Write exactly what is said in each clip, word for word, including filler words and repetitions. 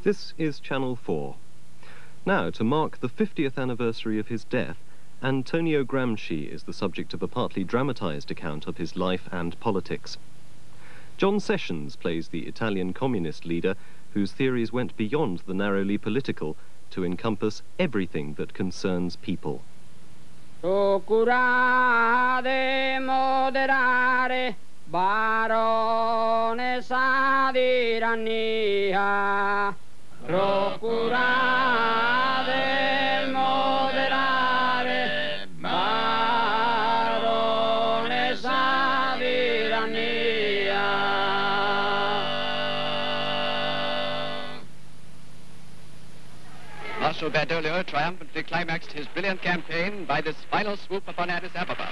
This is Channel four. Now, to mark the fiftieth anniversary of his death, Antonio Gramsci is the subject of a partly dramatised account of his life and politics. John Sessions plays the Italian communist leader whose theories went beyond the narrowly political to encompass everything that concerns people. Procurate moderare baronessa di tirannia. Procurate moderare baronessa di tirannia. Marshal Badoglio triumphantly climaxed his brilliant campaign by this final swoop upon Addis Ababa.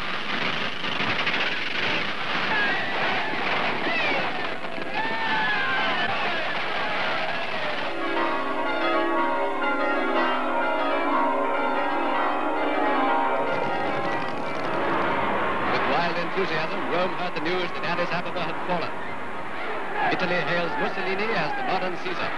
With wild enthusiasm, Rome heard the news that Addis Ababa had fallen. Italy hails Mussolini as the modern Caesar.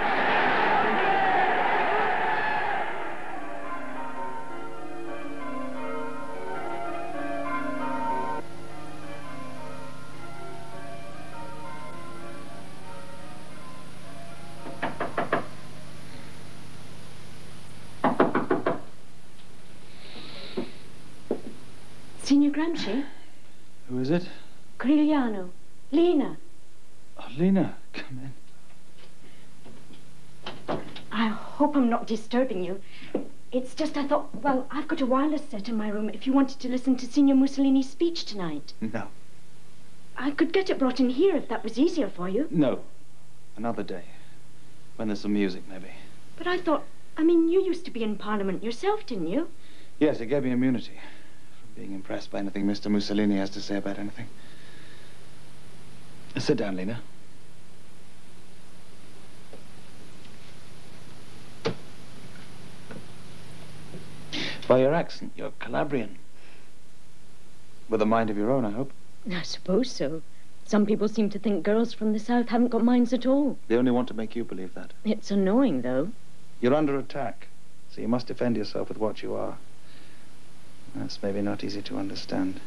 Signor Gramsci? Who is it? Corigliano. Lena. Oh, Lena, come in. I hope I'm not disturbing you. It's just I thought, well, I've got a wireless set in my room if you wanted to listen to Signor Mussolini's speech tonight. No. I could get it brought in here if that was easier for you. No. Another day. When there's some music, maybe. But I thought, I mean, you used to be in Parliament yourself, didn't you? Yes, it gave me immunity from being impressed by anything Mister Mussolini has to say about anything. Sit down, Lena. By your accent, you're Calabrian. With a mind of your own, I hope. I suppose so. Some people seem to think girls from the south haven't got minds at all. They only want to make you believe that. It's annoying, though. You're under attack, so you must defend yourself with what you are. That's maybe not easy to understand.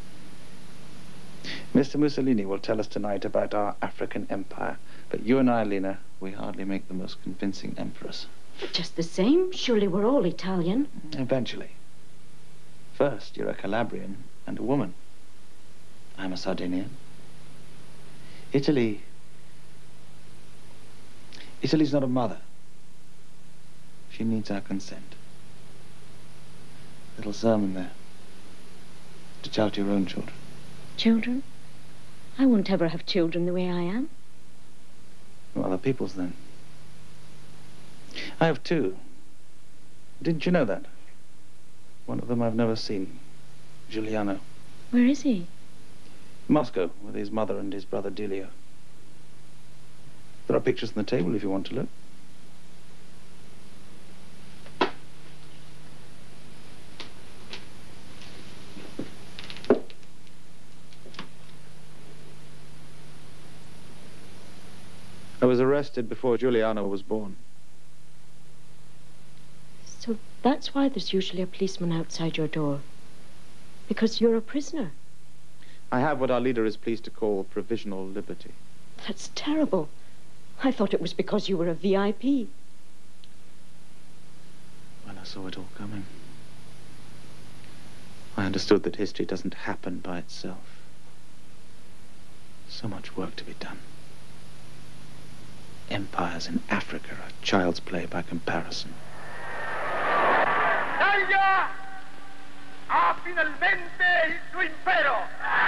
Mister Mussolini will tell us tonight about our African empire, but you and I, Lena, we hardly make the most convincing emperors. Just the same, surely we're all Italian. Eventually. First, you're a Calabrian and a woman. I'm a Sardinian. Italy... Italy's not a mother. She needs our consent. Little sermon there. To tell to your own children. Children? I won't ever have children the way I am. Well, other people's then. I have two. Didn't you know that? One of them I've never seen. Giuliano. Where is he? Moscow, with his mother and his brother Delio. There are pictures on the table if you want to look. I was arrested before Giuliano was born. So that's why there's usually a policeman outside your door. Because you're a prisoner. I have what our leader is pleased to call provisional liberty. That's terrible. I thought it was because you were a V I P. When I saw it all coming, I understood that history doesn't happen by itself. So much work to be done. Empires in Africa are child's play by comparison. L'Italia ha finalmente il suo impero.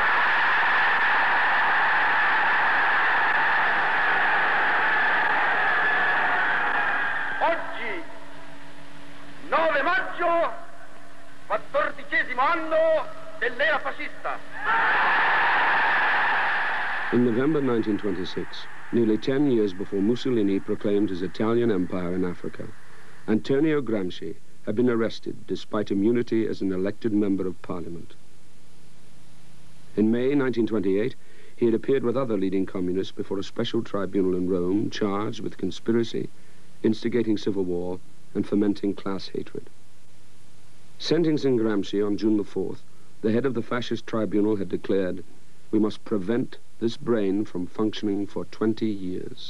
Oggi, nove maggio, quattordicesimo anno dell'era fascista. In November nineteen twenty-six, nearly ten years before Mussolini proclaimed his Italian empire in Africa, Antonio Gramsci had been arrested despite immunity as an elected member of parliament. In May nineteen twenty-eight, he had appeared with other leading communists before a special tribunal in Rome charged with conspiracy, instigating civil war, and fomenting class hatred. Sentencing Gramsci on June the fourth, the head of the fascist tribunal had declared, "We must prevent this brain from functioning for twenty years."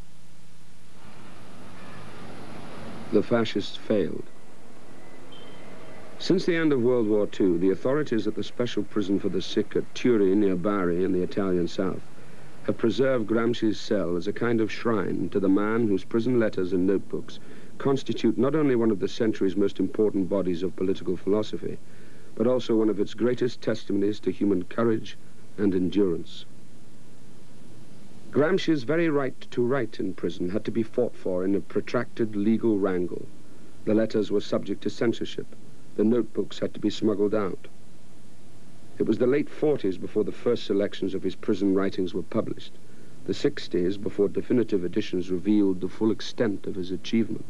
The fascists failed. Since the end of World War Two, the authorities at the special prison for the sick at Turi, near Bari in the Italian south, have preserved Gramsci's cell as a kind of shrine to the man whose prison letters and notebooks constitute not only one of the century's most important bodies of political philosophy, but also one of its greatest testimonies to human courage and endurance. Gramsci's very right to write in prison had to be fought for in a protracted legal wrangle. The letters were subject to censorship. The notebooks had to be smuggled out. It was the late forties before the first selections of his prison writings were published, the sixties before definitive editions revealed the full extent of his achievement.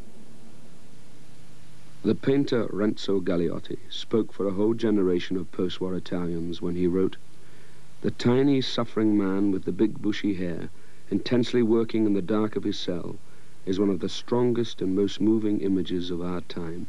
The painter Renzo Galliotti spoke for a whole generation of post-war Italians when he wrote, "The tiny, suffering man with the big bushy hair, intensely working in the dark of his cell, is one of the strongest and most moving images of our time."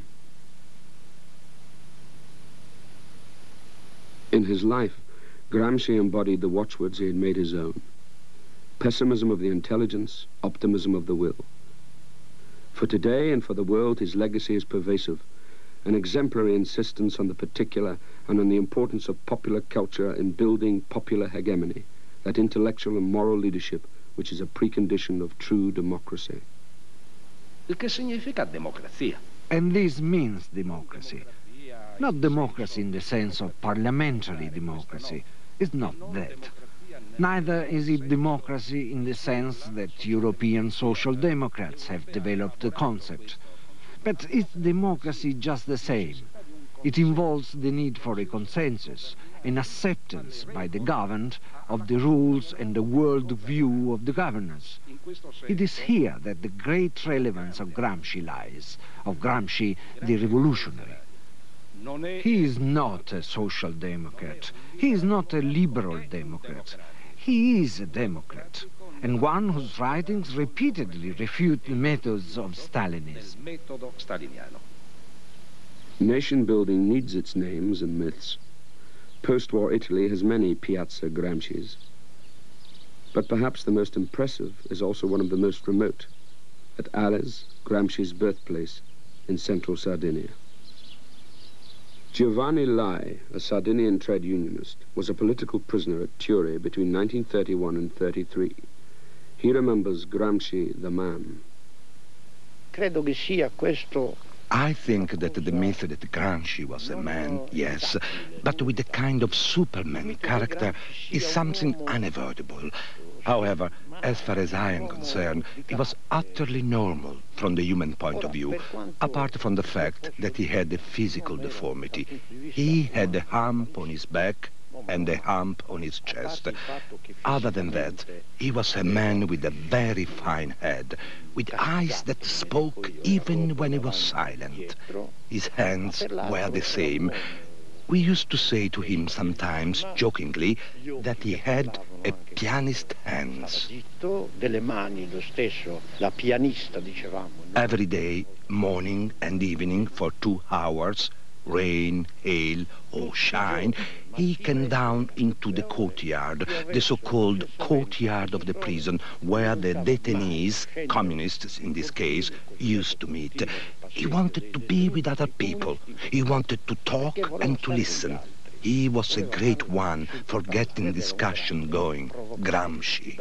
In his life, Gramsci embodied the watchwords he had made his own: pessimism of the intelligence, optimism of the will. For today and for the world, his legacy is pervasive, an exemplary insistence on the particular and on the importance of popular culture in building popular hegemony, that intellectual and moral leadership which is a precondition of true democracy. ¿Qué significa democracia? And this means democracy. Not democracy in the sense of parliamentary democracy. It's not that. Neither is it democracy in the sense that European social democrats have developed the concept. But it's democracy just the same. It involves the need for a consensus, an acceptance by the governed of the rules and the world view of the governors. It is here that the great relevance of Gramsci lies, of Gramsci the revolutionary. He is not a social democrat. He is not a liberal democrat. He is a democrat, and one whose writings repeatedly refute the methods of Stalinism. Nation building needs its names and myths. Post-war Italy has many Piazza Gramscis. But perhaps the most impressive is also one of the most remote, at Ales, Gramsci's birthplace in central Sardinia. Giovanni Lai, a Sardinian trade unionist, was a political prisoner at Turi between nineteen thirty-one and thirty-three. He remembers Gramsci the man. Credo che sia questo. I think that the myth that Gramsci was a man, yes, but with a kind of Superman character is something unavoidable. However, as far as I am concerned, he was utterly normal from the human point of view, apart from the fact that he had a physical deformity. He had a hump on his back and a hump on his chest. Other than that, he was a man with a very fine head, with eyes that spoke even when he was silent. His hands were the same. We used to say to him sometimes, jokingly, that he had a pianist hands. Every day, morning and evening, for two hours, rain, hail, or shine, he came down into the courtyard, the so-called courtyard of the prison, where the detainees, communists in this case, used to meet. He wanted to be with other people. He wanted to talk and to listen. He was a great one for getting discussion going, Gramsci.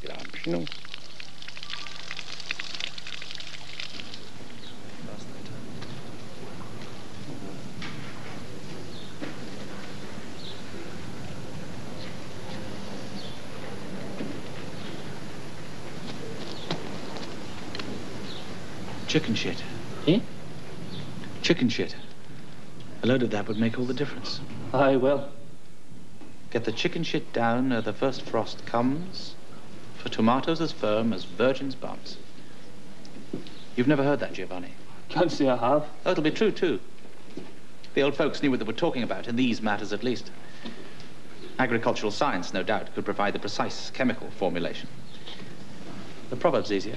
Chicken shit. Eh? Chicken shit. A load of that would make all the difference. Aye, well. Get the chicken shit down ere the first frost comes, for tomatoes as firm as virgin's bums. You've never heard that, Giovanni? Can't say I have. Oh, it'll be true, too. The old folks knew what they were talking about, in these matters at least. Agricultural science, no doubt, could provide the precise chemical formulation. The proverb's easier.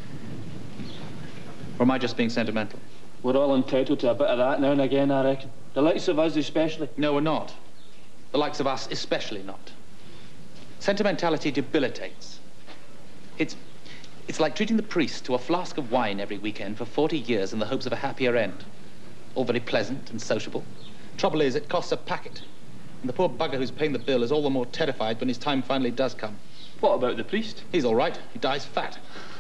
Or am I just being sentimental? We're all entitled to a bit of that now and again, I reckon. The likes of us especially. No, we're not. The likes of us especially not. Sentimentality debilitates. It's, it's like treating the priest to a flask of wine every weekend for forty years in the hopes of a happier end. All very pleasant and sociable. Trouble is, it costs a packet. And the poor bugger who's paying the bill is all the more terrified when his time finally does come. What about the priest? He's all right. He dies fat.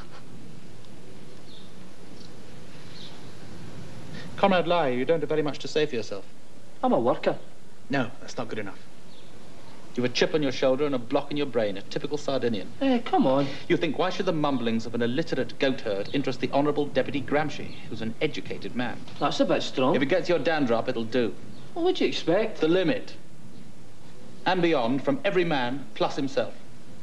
Comrade Lai, you don't have very much to say for yourself. I'm a worker. No, that's not good enough. You've a chip on your shoulder and a block in your brain, a typical Sardinian. Eh, come on. You think, why should the mumblings of an illiterate goatherd interest the Honourable Deputy Gramsci, who's an educated man? That's a bit strong. If it gets your dander up, it'll do. What would you expect? The limit. And beyond, from every man, plus himself.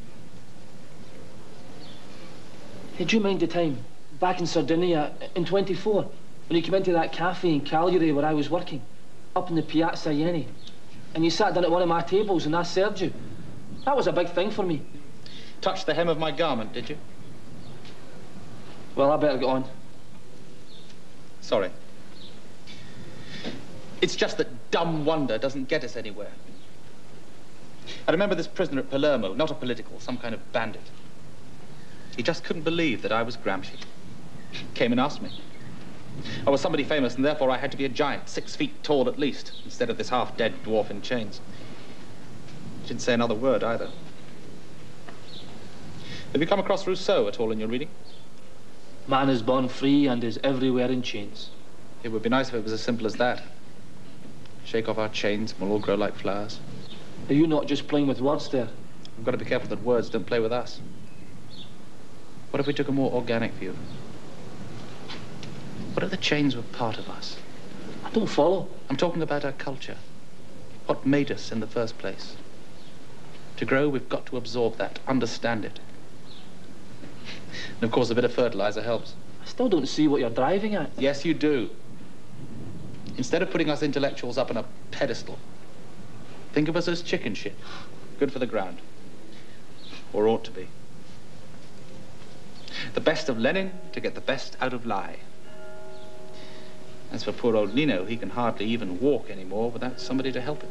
Hey, do you mind the time, back in Sardinia, in twenty-four, when you came into that cafe in Cagliari where I was working, up in the Piazza Ieni, and you sat down at one of my tables and I served you? That was a big thing for me. Touched the hem of my garment, did you? Well, I better get on. Sorry. It's just that dumb wonder doesn't get us anywhere. I remember this prisoner at Palermo, not a political, some kind of bandit. He just couldn't believe that I was Gramsci. Came and asked me. I was somebody famous, and therefore I had to be a giant, six feet tall at least, instead of this half-dead dwarf in chains. Didn't say another word, either. Have you come across Rousseau at all in your reading? Man is born free and is everywhere in chains. It would be nice if it was as simple as that. Shake off our chains, and we'll all grow like flowers. Are you not just playing with words there? We've got to be careful that words don't play with us. What if we took a more organic view? What if the chains were part of us? I don't follow. I'm talking about our culture. What made us in the first place? To grow, we've got to absorb that, understand it. And of course, a bit of fertilizer helps. I still don't see what you're driving at. Yes, you do. Instead of putting us intellectuals up on a pedestal, think of us as chicken shit. Good for the ground. Or ought to be. The best of Lenin to get the best out of Lai. As for poor old Nino, he can hardly even walk anymore without somebody to help him.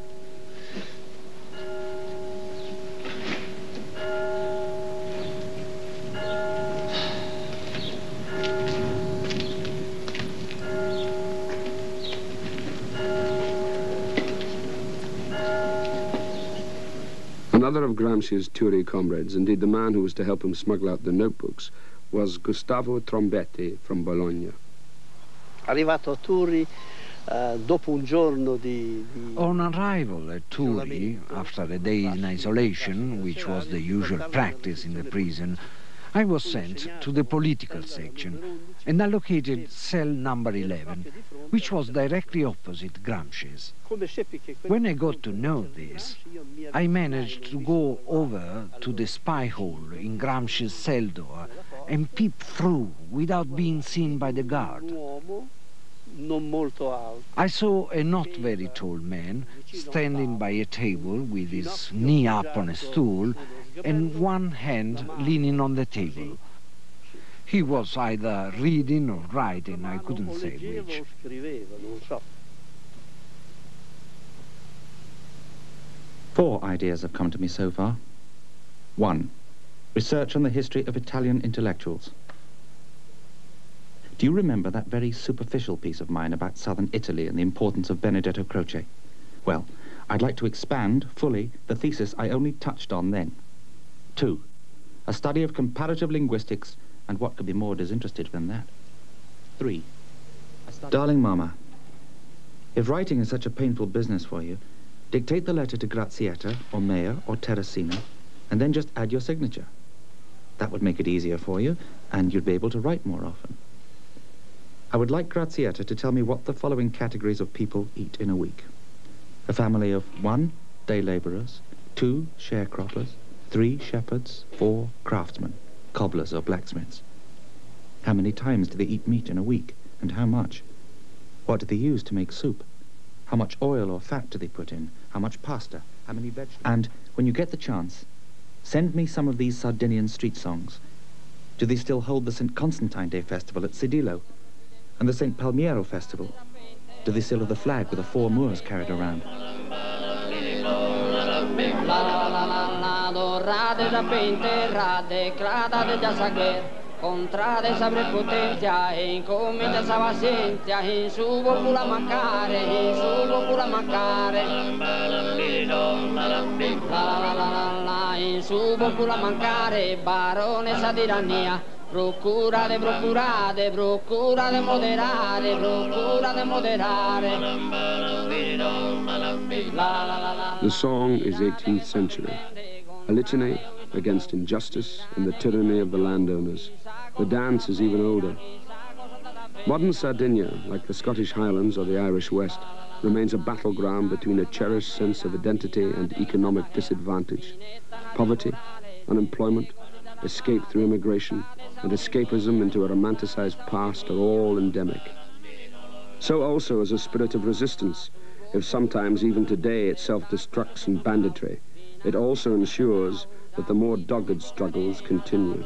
Another of Gramsci's Tory comrades, indeed the man who was to help him smuggle out the notebooks, was Gustavo Trombetti from Bologna. Arrivato a Turi, uh, dopo un giorno di, di... On arrival at Turi, after a day in isolation, which was the usual practice in the prison, I was sent to the political section and allocated cell number eleven, which was directly opposite Gramsci's. When I got to know this, I managed to go over to the spy hole in Gramsci's cell door and peep through without being seen by the guard. I saw a not very tall man standing by a table with his knee up on a stool and one hand leaning on the table. He was either reading or writing, I couldn't say which. Four ideas have come to me so far. One, research on the history of Italian intellectuals. Do you remember that very superficial piece of mine about southern Italy and the importance of Benedetto Croce? Well, I'd like to expand fully the thesis I only touched on then. Two, a study of comparative linguistics, and what could be more disinterested than that? Three, darling Mama, if writing is such a painful business for you, dictate the letter to Grazietta, or Meyer, or Teresina, and then just add your signature. That would make it easier for you, and you'd be able to write more often. I would like Grazietta to tell me what the following categories of people eat in a week. A family of one, day labourers, two, sharecroppers, three, shepherds, four, craftsmen, cobblers or blacksmiths. How many times do they eat meat in a week, and how much? What do they use to make soup? How much oil or fat do they put in? How much pasta? How many vegetables? And when you get the chance, send me some of these Sardinian street songs. Do they still hold the Saint Constantine Day Festival at Sedillo? And the Saint Palmiero Festival? Do they still have the flag with the four Moors carried around? Contrade sabre potentia e incomincia sa pazienza in su popula mancare in su popula mancare la la la la in su popula mancare baronessa di tirannia procurate procurate procurate moderare procurate moderare la la la la. The song is eighteenth century, a litany against injustice and the tyranny of the landowners. The dance is even older. Modern Sardinia, like the Scottish Highlands or the Irish West, remains a battleground between a cherished sense of identity and economic disadvantage. Poverty, unemployment, escape through immigration, and escapism into a romanticized past are all endemic. So also is a spirit of resistance. If sometimes even today it self-destructs in banditry, it also ensures that the more dogged struggles continue.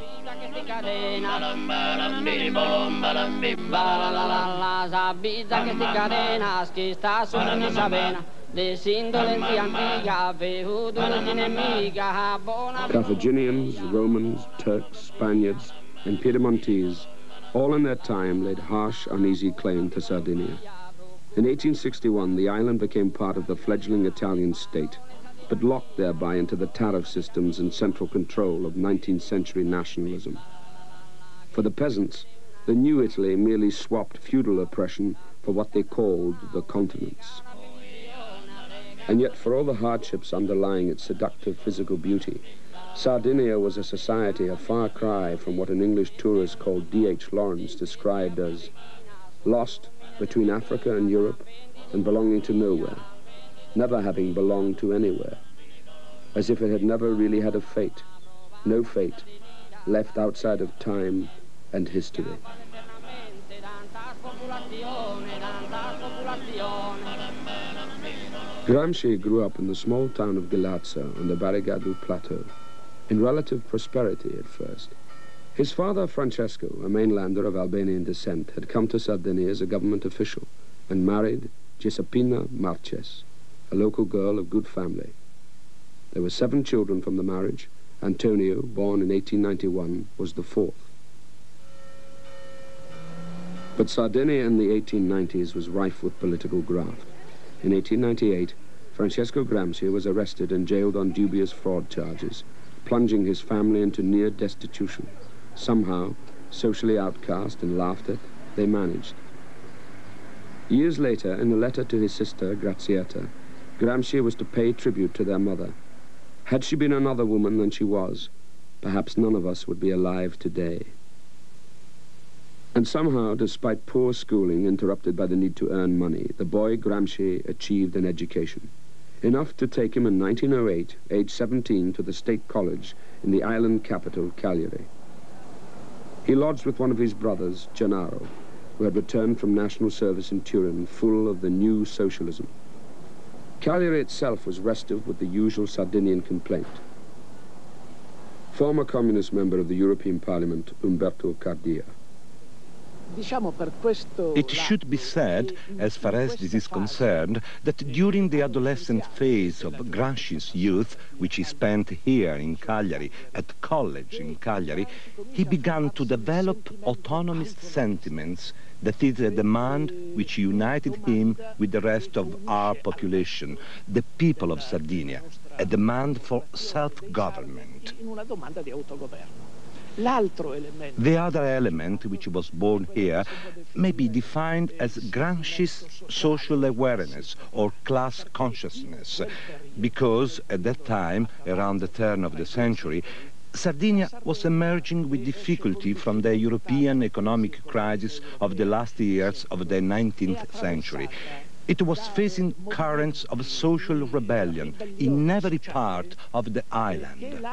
Carthaginians, Romans, Turks, Spaniards, and Piedmontese, all in their time laid harsh, uneasy claim to Sardinia. In eighteen sixty-one, the island became part of the fledgling Italian state, but locked thereby into the tariff systems and central control of nineteenth century nationalism. For the peasants, the new Italy merely swapped feudal oppression for what they called the continents. And yet, for all the hardships underlying its seductive physical beauty, Sardinia was a society a far cry from what an English tourist called D H Lawrence described as lost between Africa and Europe and belonging to nowhere, never having belonged to anywhere, as if it had never really had a fate, no fate, left outside of time and history. Gramsci grew up in the small town of Ghilarza on the Barigadu Plateau, in relative prosperity at first. His father, Francesco, a mainlander of Albanian descent, had come to Sardinia as a government official and married Giuseppina Marches, a local girl of good family. There were seven children from the marriage. Antonio, born in eighteen ninety-one, was the fourth. But Sardinia in the eighteen nineties was rife with political graft. In eighteen ninety-eight, Francesco Gramsci was arrested and jailed on dubious fraud charges, plunging his family into near destitution. Somehow, socially outcast and laughed at, they managed. Years later, in a letter to his sister, Grazietta, Gramsci was to pay tribute to their mother. Had she been another woman than she was, perhaps none of us would be alive today. And somehow, despite poor schooling interrupted by the need to earn money, the boy Gramsci achieved an education, enough to take him in nineteen oh eight, age seventeen, to the state college in the island capital, Cagliari. He lodged with one of his brothers, Gennaro, who had returned from national service in Turin, full of the new socialism. Cagliari itself was restive with the usual Sardinian complaint. Former communist member of the European Parliament, Umberto Cardia. It should be said, as far as this is concerned, that during the adolescent phase of Gramsci's youth, which he spent here in Cagliari, at college in Cagliari, he began to develop autonomist sentiments. That is a demand which united him with the rest of our population, the people of Sardinia, a demand for self-government. The other element, which was born here, may be defined as Gramsci's social awareness or class consciousness, because at that time, around the turn of the century, Sardinia was emerging with difficulty from the European economic crisis of the last years of the nineteenth century. It was facing currents of social rebellion in every part of the island.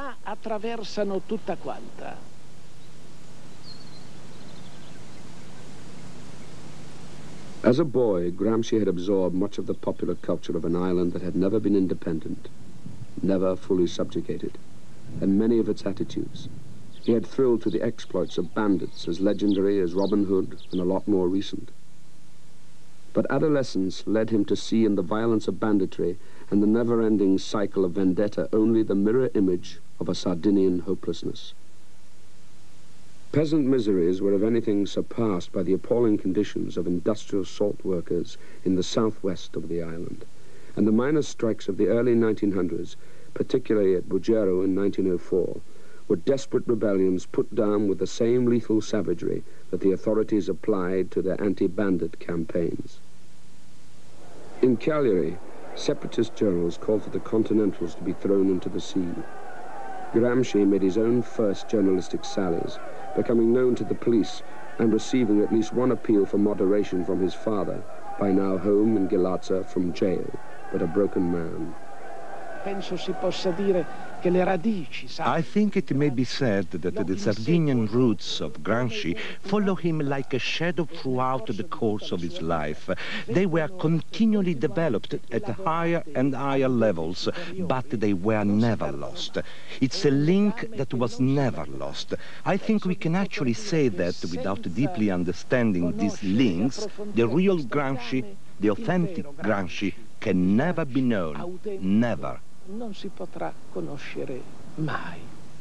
As a boy, Gramsci had absorbed much of the popular culture of an island that had never been independent. never fully subjugated, and many of its attitudes. He had thrilled to the exploits of bandits as legendary as Robin Hood and a lot more recent. But adolescence led him to see in the violence of banditry and the never-ending cycle of vendetta only the mirror image of a Sardinian hopelessness. Peasant miseries were, if anything, surpassed by the appalling conditions of industrial salt workers in the southwest of the island, and the miners' strikes of the early nineteen hundreds, particularly at Bujero in nineteen oh four, were desperate rebellions put down with the same lethal savagery that the authorities applied to their anti-bandit campaigns. In Cagliari, separatist journals called for the Continentals to be thrown into the sea. Gramsci made his own first journalistic sallies, becoming known to the police and receiving at least one appeal for moderation from his father, by now home in Ghilarza from jail, but a broken man. I think it may be said that the Sardinian roots of Gramsci follow him like a shadow throughout the course of his life. They were continually developed at higher and higher levels, but they were never lost. It's a link that was never lost. I think we can actually say that without deeply understanding these links, the real Gramsci, the authentic Gramsci, can never be known. Never. Non si potrà conoscere mai.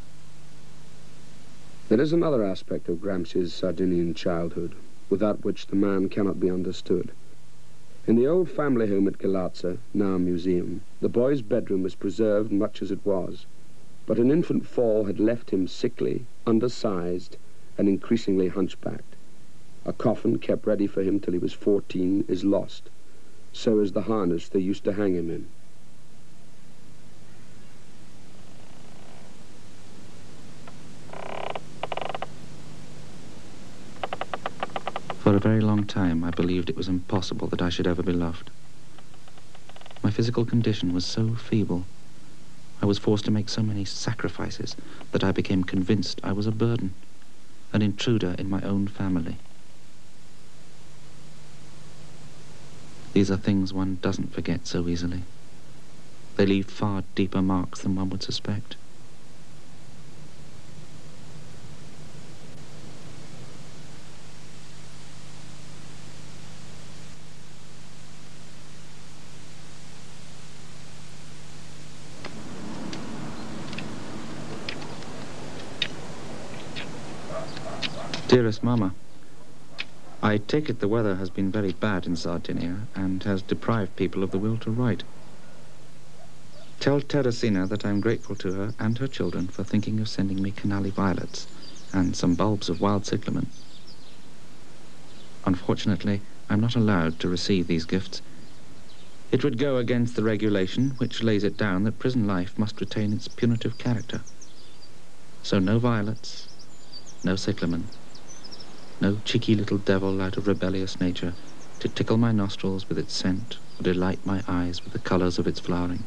There is another aspect of Gramsci's Sardinian childhood, without which the man cannot be understood. In the old family home at Ghilarza, now a museum, the boy's bedroom was preserved much as it was, but an infant fall had left him sickly, undersized, and increasingly hunchbacked. A coffin kept ready for him till he was fourteen is lost. So is the harness they used to hang him in. For a very long time, I believed it was impossible that I should ever be loved. My physical condition was so feeble, I was forced to make so many sacrifices, that I became convinced I was a burden, an intruder in my own family. These are things one doesn't forget so easily. They leave far deeper marks than one would suspect. Dearest Mama, I take it the weather has been very bad in Sardinia and has deprived people of the will to write. Tell Teresina that I'm grateful to her and her children for thinking of sending me canali violets and some bulbs of wild cyclamen. Unfortunately, I'm not allowed to receive these gifts. It would go against the regulation which lays it down that prison life must retain its punitive character. So no violets, no cyclamen. No cheeky little devil out of rebellious nature to tickle my nostrils with its scent or delight my eyes with the colours of its flowering.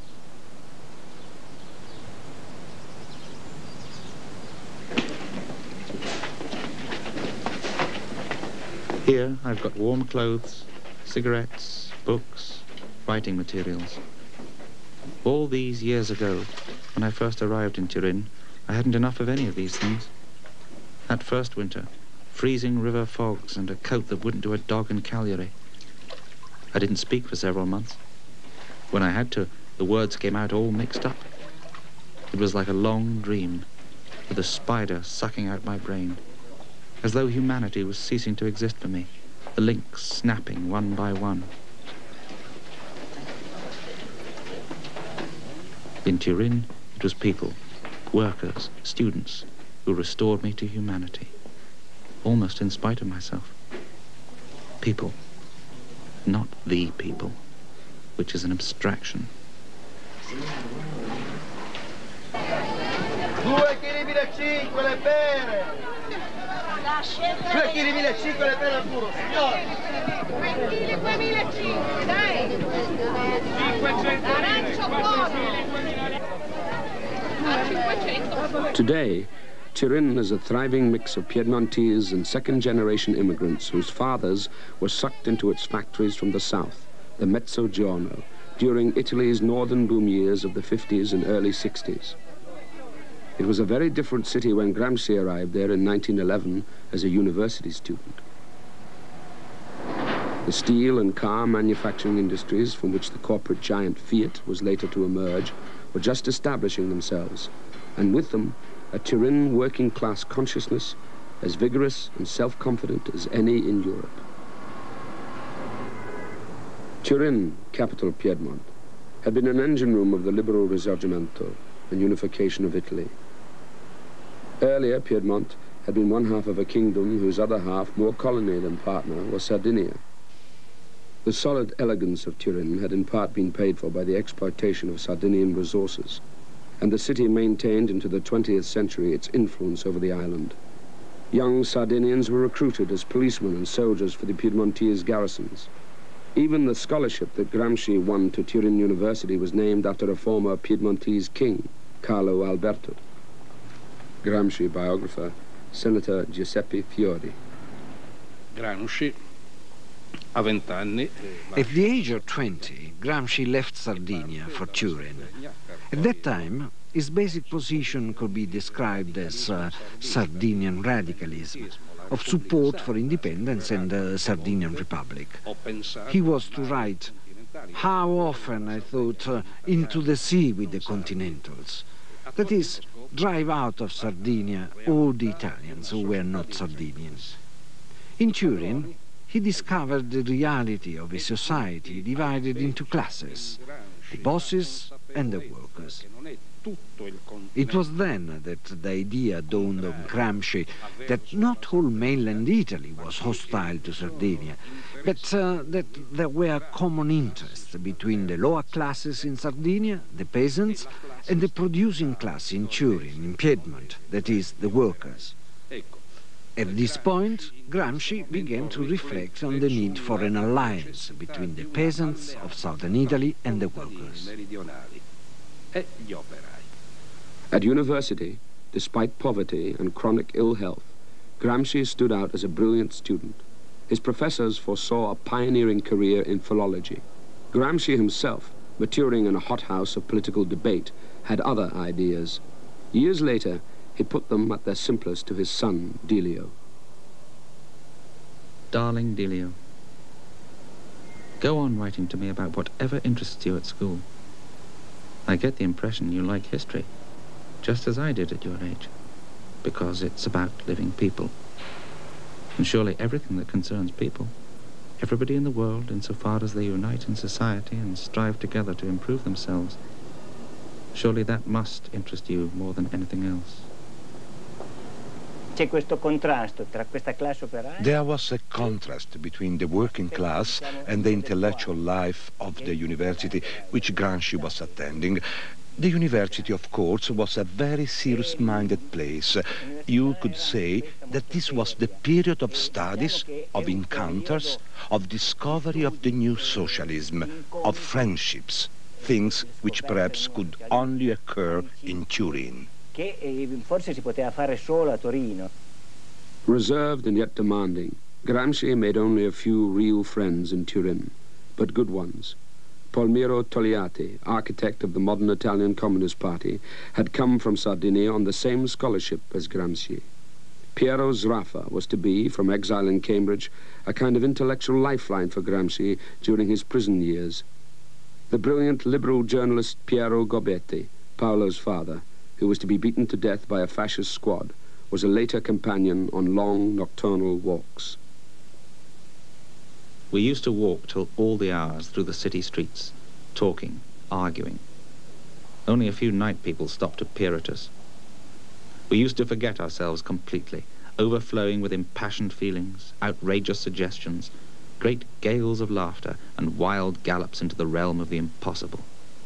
Here I've got warm clothes, cigarettes, books, writing materials. All these years ago, when I first arrived in Turin, I hadn't enough of any of these things. That first winter, freezing river fogs and a coat that wouldn't do a dog in Cagliari. I didn't speak for several months. When I had to, the words came out all mixed up. It was like a long dream, with a spider sucking out my brain, as though humanity was ceasing to exist for me, the links snapping one by one. In Turin, it was people, workers, students, who restored me to humanity. Almost in spite of myself. People, not the people, which is an abstraction. Due chili mille cinque le pere! Due chili mille cinque le pere al puro, signore! Due chili due mille cinque, dai! Arancio buono! Today, Turin is a thriving mix of Piedmontese and second-generation immigrants whose fathers were sucked into its factories from the south, the Mezzogiorno, during Italy's northern boom years of the fifties and early sixties. It was a very different city when Gramsci arrived there in nineteen eleven as a university student. The steel and car manufacturing industries from which the corporate giant Fiat was later to emerge were just establishing themselves, and with them a Turin working-class consciousness as vigorous and self-confident as any in Europe. Turin, capital Piedmont, had been an engine room of the liberal Risorgimento and unification of Italy. Earlier, Piedmont had been one half of a kingdom whose other half, more colony than partner, was Sardinia. The solid elegance of Turin had in part been paid for by the exploitation of Sardinian resources, and the city maintained into the twentieth century its influence over the island. Young Sardinians were recruited as policemen and soldiers for the Piedmontese garrisons. Even the scholarship that Gramsci won to Turin University was named after a former Piedmontese king, Carlo Alberto. Gramsci biographer, Senator Giuseppe Fiori. Gramsci, a vent'anni. At the age of twenty, Gramsci left Sardinia for Turin. At that time, his basic position could be described as uh, Sardinian radicalism, of support for independence and the Sardinian Republic. He was to write, "How often I thought uh, into the sea with the Continentals." That is, drive out of Sardinia all the Italians who were not Sardinians. In Turin, he discovered the reality of a society divided into classes, the bosses and the workers. It was then that the idea dawned on Gramsci that not whole mainland Italy was hostile to Sardinia, but uh, that there were common interests between the lower classes in Sardinia, the peasants, and the producing class in Turin, in Piedmont, that is, the workers. At this point, Gramsci began to reflect on the need for an alliance between the peasants of southern Italy and the workers. At university, despite poverty and chronic ill health, Gramsci stood out as a brilliant student. His professors foresaw a pioneering career in philology. Gramsci himself, maturing in a hothouse of political debate, had other ideas. Years later, he put them at their simplest to his son, Delio. Darling Delio, go on writing to me about whatever interests you at school. I get the impression you like history, just as I did at your age, because it's about living people. And surely everything that concerns people, everybody in the world, insofar as they unite in society and strive together to improve themselves, surely that must interest you more than anything else. There was a contrast between the working class and the intellectual life of the university which Gramsci was attending. The university, of course, was a very serious-minded place. You could say that this was the period of studies, of encounters, of discovery of the new socialism, of friendships, things which perhaps could only occur in Turin. Reserved and yet demanding, Gramsci made only a few real friends in Turin, but good ones. Palmiro Togliatti, architect of the modern Italian Communist Party, had come from Sardinia on the same scholarship as Gramsci. Piero Sraffa was to be, from exile in Cambridge, a kind of intellectual lifeline for Gramsci during his prison years. The brilliant liberal journalist Piero Gobetti, Paolo's father, who was to be beaten to death by a fascist squad, was a later companion on long nocturnal walks. We used to walk till all the hours through the city streets, talking, arguing. Only a few night people stopped to peer at us. We used to forget ourselves completely, overflowing with impassioned feelings, outrageous suggestions, great gales of laughter, and wild gallops into the realm of the impossible.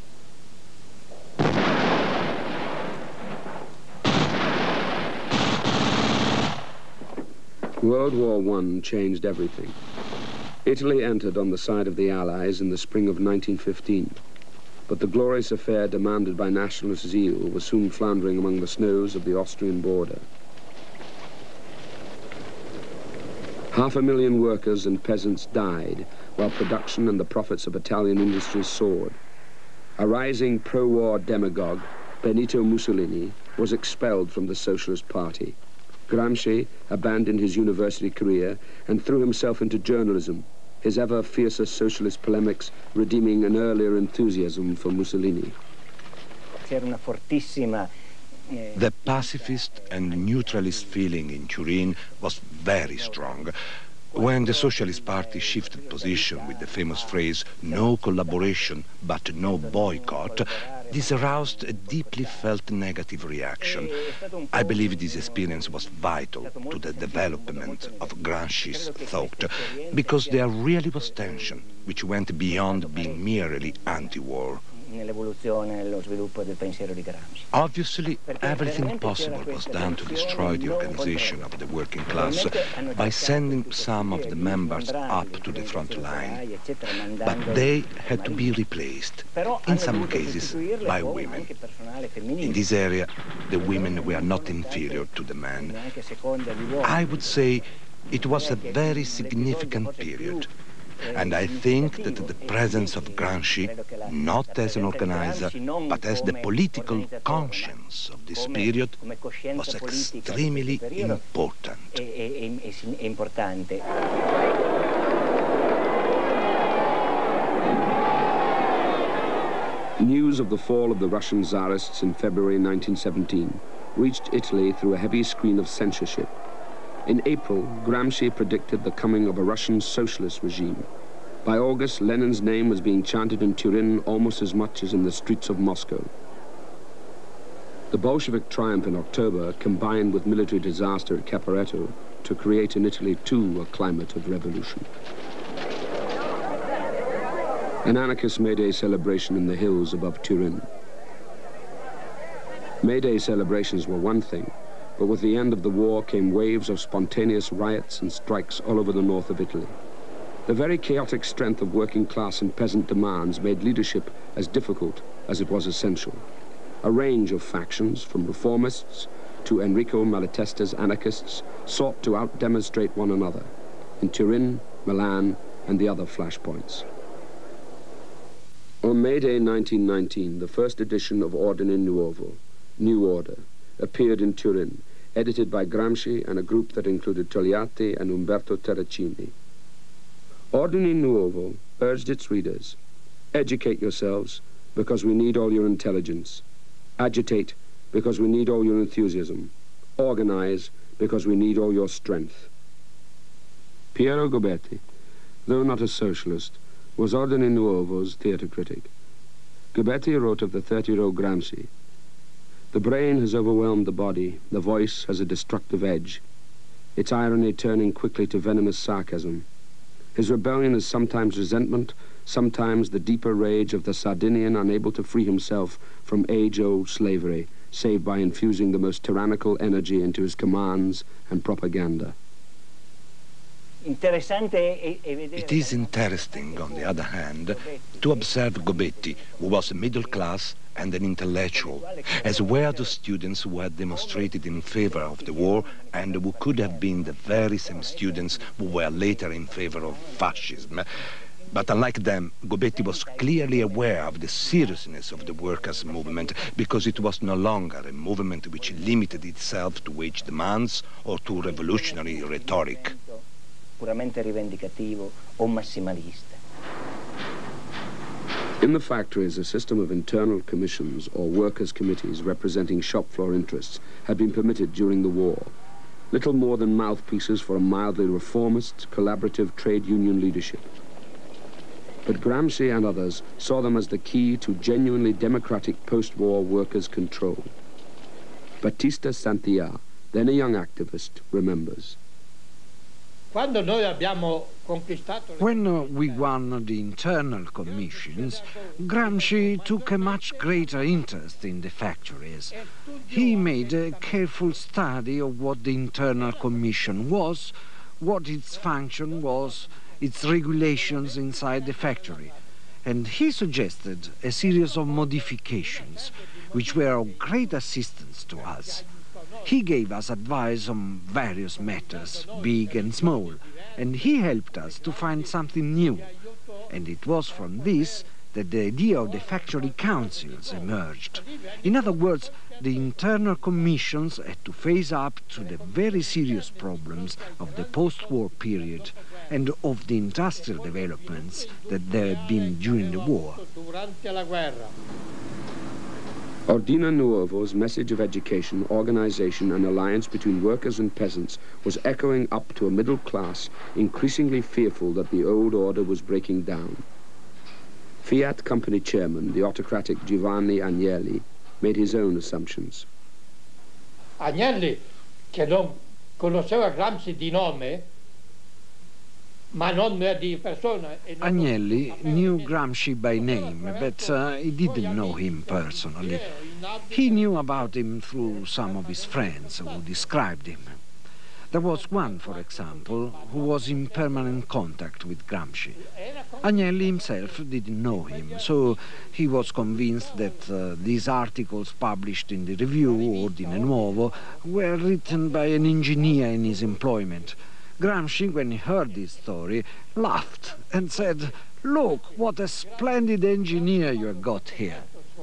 World War One changed everything. Italy entered on the side of the Allies in the spring of nineteen fifteen, but the glorious affair demanded by nationalist zeal was soon floundering among the snows of the Austrian border. Half a million workers and peasants died, while production and the profits of Italian industries soared. A rising pro-war demagogue, Benito Mussolini, was expelled from the Socialist Party. Gramsci abandoned his university career and threw himself into journalism, his ever fiercer socialist polemics redeeming an earlier enthusiasm for Mussolini. The pacifist and neutralist feeling in Turin was very strong. When the Socialist Party shifted position with the famous phrase, no collaboration but no boycott, this aroused a deeply felt negative reaction. I believe this experience was vital to the development of Gramsci's thought, because there really was tension, which went beyond being merely anti-war. Obviously, everything possible was done to destroy the organization of the working class by sending some of the members up to the front line. But they had to be replaced, in some cases, by women. In this area, the women were not inferior to the men. I would say it was a very significant period. And I think that the presence of Gramsci, not as an organizer, but as the political conscience of this period, was extremely important. News of the fall of the Russian Tsarists in February nineteen seventeen reached Italy through a heavy screen of censorship. In April, Gramsci predicted the coming of a Russian socialist regime. By August, Lenin's name was being chanted in Turin almost as much as in the streets of Moscow. The Bolshevik triumph in October combined with military disaster at Caporetto to create in Italy, too, a climate of revolution. An anarchist May Day celebration in the hills above Turin. May Day celebrations were one thing, but with the end of the war came waves of spontaneous riots and strikes all over the north of Italy. The very chaotic strength of working class and peasant demands made leadership as difficult as it was essential. A range of factions, from reformists to Enrico Malatesta's anarchists, sought to out-demonstrate one another in Turin, Milan, and the other flashpoints. On May Day nineteen nineteen, the first edition of Ordine Nuovo, New Order, appeared in Turin, edited by Gramsci and a group that included Togliatti and Umberto Terracini. Ordine Nuovo urged its readers, educate yourselves because we need all your intelligence. Agitate because we need all your enthusiasm. Organize because we need all your strength. Piero Gobetti, though not a socialist, was Ordine Nuovo's theatre critic. Gobetti wrote of the thirty-year-old Gramsci, "The brain has overwhelmed the body, the voice has a destructive edge, its irony turning quickly to venomous sarcasm. His rebellion is sometimes resentment, sometimes the deeper rage of the Sardinian unable to free himself from age-old slavery, save by infusing the most tyrannical energy into his commands and propaganda." It is interesting, on the other hand, to observe Gobetti, who was middle class and an intellectual, as were the students who had demonstrated in favor of the war and who could have been the very same students who were later in favor of fascism. But unlike them, Gobetti was clearly aware of the seriousness of the workers' movement, because it was no longer a movement which limited itself to wage demands or to revolutionary rhetoric. Puramente rivendicativo o massimalista. In the factories, a system of internal commissions or workers' committees representing shop floor interests had been permitted during the war, little more than mouthpieces for a mildly reformist, collaborative trade union leadership. But Gramsci and others saw them as the key to genuinely democratic post-war workers' control. Battista Santia, then a young activist, remembers. When uh, we won the internal commissions, Gramsci took a much greater interest in the factories. He made a careful study of what the internal commission was, what its function was, its regulations inside the factory, and he suggested a series of modifications which were of great assistance to us. He gave us advice on various matters, big and small, and he helped us to find something new. And it was from this that the idea of the factory councils emerged. In other words, the internal commissions had to face up to the very serious problems of the post-war period and of the industrial developments that there had been during the war. Ordine Nuovo's message of education, organization and alliance between workers and peasants was echoing up to a middle class increasingly fearful that the old order was breaking down. Fiat company chairman, the autocratic Giovanni Agnelli, made his own assumptions. Agnelli, che non conosceva Gramsci di nome, ma non di persona. Agnelli knew Gramsci by name, but uh, he didn't know him personally. He knew about him through some of his friends who described him. There was one, for example, who was in permanent contact with Gramsci. Agnelli himself didn't know him, so he was convinced that uh, these articles published in the review, Ordine Nuovo, were written by an engineer in his employment. Gramsci, when he heard this story, laughed and said, "Look, what a splendid engineer you have got here."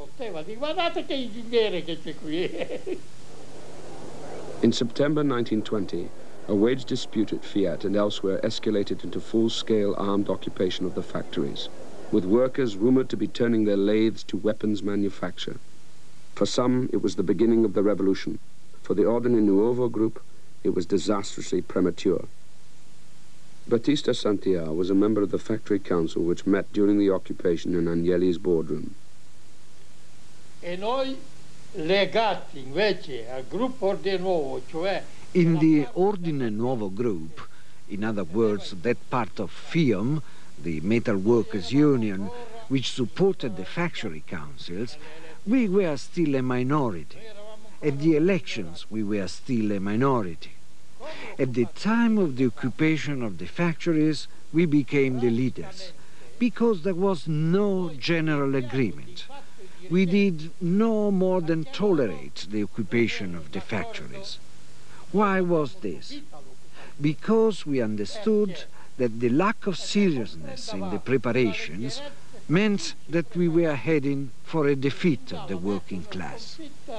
In September nineteen twenty, a wage dispute at Fiat and elsewhere escalated into full-scale armed occupation of the factories, with workers rumored to be turning their lathes to weapons manufacture. For some, it was the beginning of the revolution. For the Ordine Nuovo group, it was disastrously premature. Battista Santià was a member of the factory council which met during the occupation in Agnelli's boardroom. E noi legati invece al gruppo Ordine Nuovo, cioè in the Ordine Nuovo group, in other words, that part of FIOM, the metal workers union, which supported the factory councils, we were still a minority. At the elections, we were still a minority. At the time of the occupation of the factories, we became the leaders, because there was no general agreement. We did no more than tolerate the occupation of the factories. Why was this? Because we understood that the lack of seriousness in the preparations meant that we were heading for a defeat of the working class.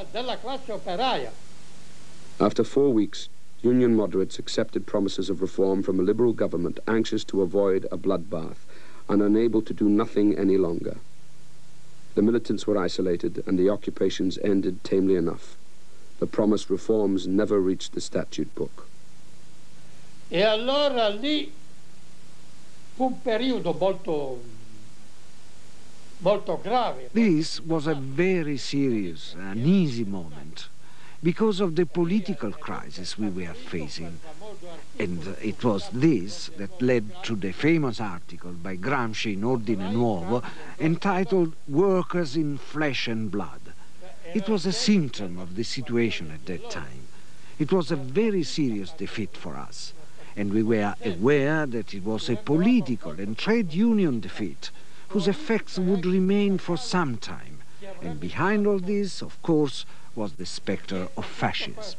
After four weeks, Union moderates accepted promises of reform from a liberal government anxious to avoid a bloodbath and unable to do nothing any longer. The militants were isolated and the occupations ended tamely enough. The promised reforms never reached the statute book. E allora lì fu un periodo molto, molto grave. This was a very serious, uneasy moment because of the political crisis we were facing. And it was this that led to the famous article by Gramsci in Ordine Nuovo entitled "Workers in Flesh and Blood." It was a symptom of the situation at that time. It was a very serious defeat for us, and we were aware that it was a political and trade union defeat whose effects would remain for some time. And behind all this, of course, was the spectre of fascism.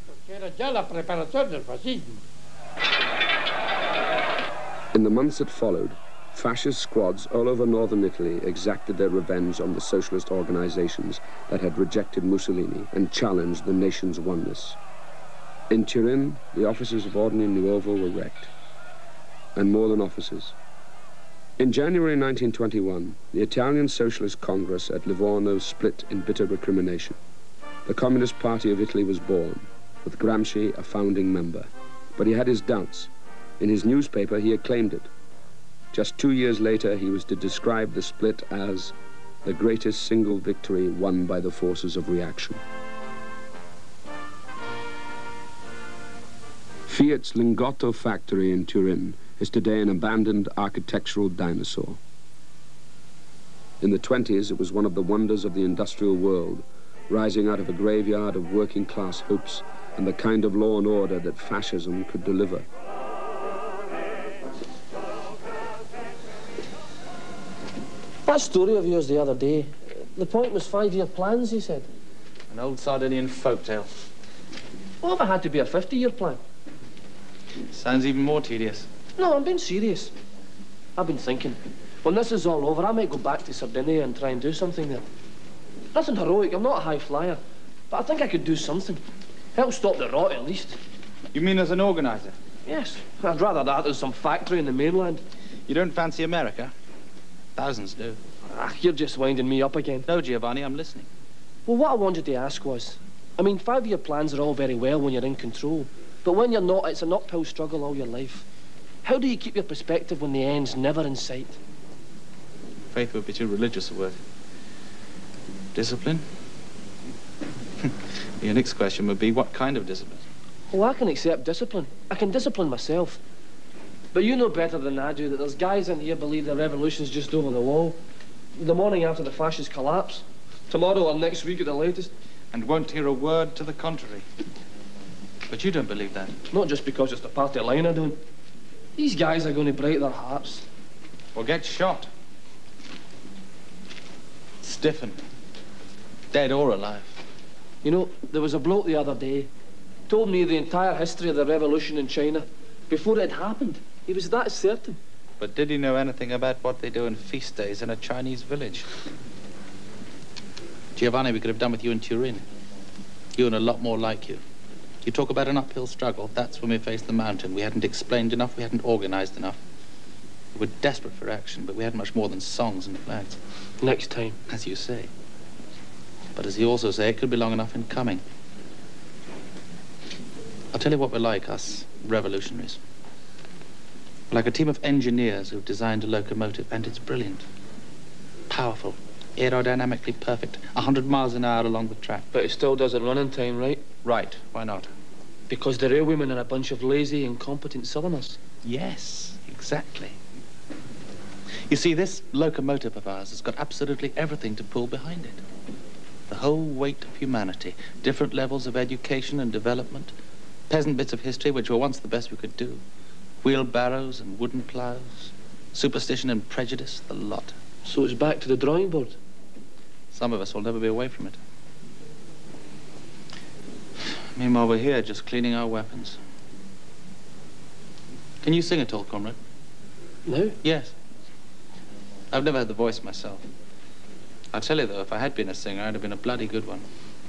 In the months that followed, fascist squads all over northern Italy exacted their revenge on the socialist organizations that had rejected Mussolini and challenged the nation's oneness. In Turin, the offices of Ordine Nuovo were wrecked, and more than offices. In January nineteen twenty-one, the Italian Socialist Congress at Livorno split in bitter recrimination. The Communist Party of Italy was born, with Gramsci a founding member. But he had his doubts. In his newspaper, he acclaimed it. Just two years later, he was to describe the split as the greatest single victory won by the forces of reaction. Fiat's Lingotto factory in Turin is today an abandoned architectural dinosaur. In the twenties, it was one of the wonders of the industrial world, rising out of a graveyard of working-class hopes and the kind of law and order that fascism could deliver. That story of yours the other day, the point was five-year plans, he said. An old Sardinian folktale. Well, if it had to be a fifty-year plan. Sounds even more tedious. No, I'm being serious. I've been thinking. When this is all over, I might go back to Sardinia and try and do something there. Nothing heroic, I'm not a high flyer, but I think I could do something. Help stop the rot, at least. You mean as an organizer? Yes, I'd rather that than some factory in the mainland. You don't fancy America? Thousands do. Ah, you're just winding me up again. No, Giovanni, I'm listening. Well, what I wanted to ask was, I mean, five-year plans are all very well when you're in control, but when you're not, it's an uphill struggle all your life. How do you keep your perspective when the end's never in sight? Faith would be too religious a word. Discipline? Your next question would be, what kind of discipline? Well, I can accept discipline. I can discipline myself. But you know better than I do that there's guys in here believe the revolution's just over the wall. The morning after the fascist collapse. Tomorrow or next week at the latest. And won't hear a word to the contrary. But you don't believe that? Not just because it's the party line I don't. These guys are going to break their hearts. Or get shot. Stiffened. Dead or alive. You know, there was a bloke the other day told me the entire history of the revolution in China before it happened. He was that certain. But did he know anything about what they do on feast days in a Chinese village? Giovanni, we could have done with you in Turin. You and a lot more like you. You talk about an uphill struggle. That's when we faced the mountain. We hadn't explained enough. We hadn't organized enough. We were desperate for action, but we had much more than songs and flags. Next time. As you say. But as you also say, it could be long enough in coming. I'll tell you what we're like, us revolutionaries. We're like a team of engineers who've designed a locomotive, and it's brilliant. Powerful. Aerodynamically perfect. A hundred miles an hour along the track. But it still doesn't run in time, right? Right. Why not? Because the railwaymen are a bunch of lazy, incompetent southerners. Yes, exactly. You see, this locomotive of ours has got absolutely everything to pull behind it. The whole weight of humanity, different levels of education and development, peasant bits of history which were once the best we could do, wheelbarrows and wooden ploughs, superstition and prejudice, the lot. So it's back to the drawing board? Some of us will never be away from it. Meanwhile, we're here just cleaning our weapons. Can you sing at all, comrade? No? Yes. I've never had the voice myself. I'll tell you, though, if I had been a singer, I'd have been a bloody good one.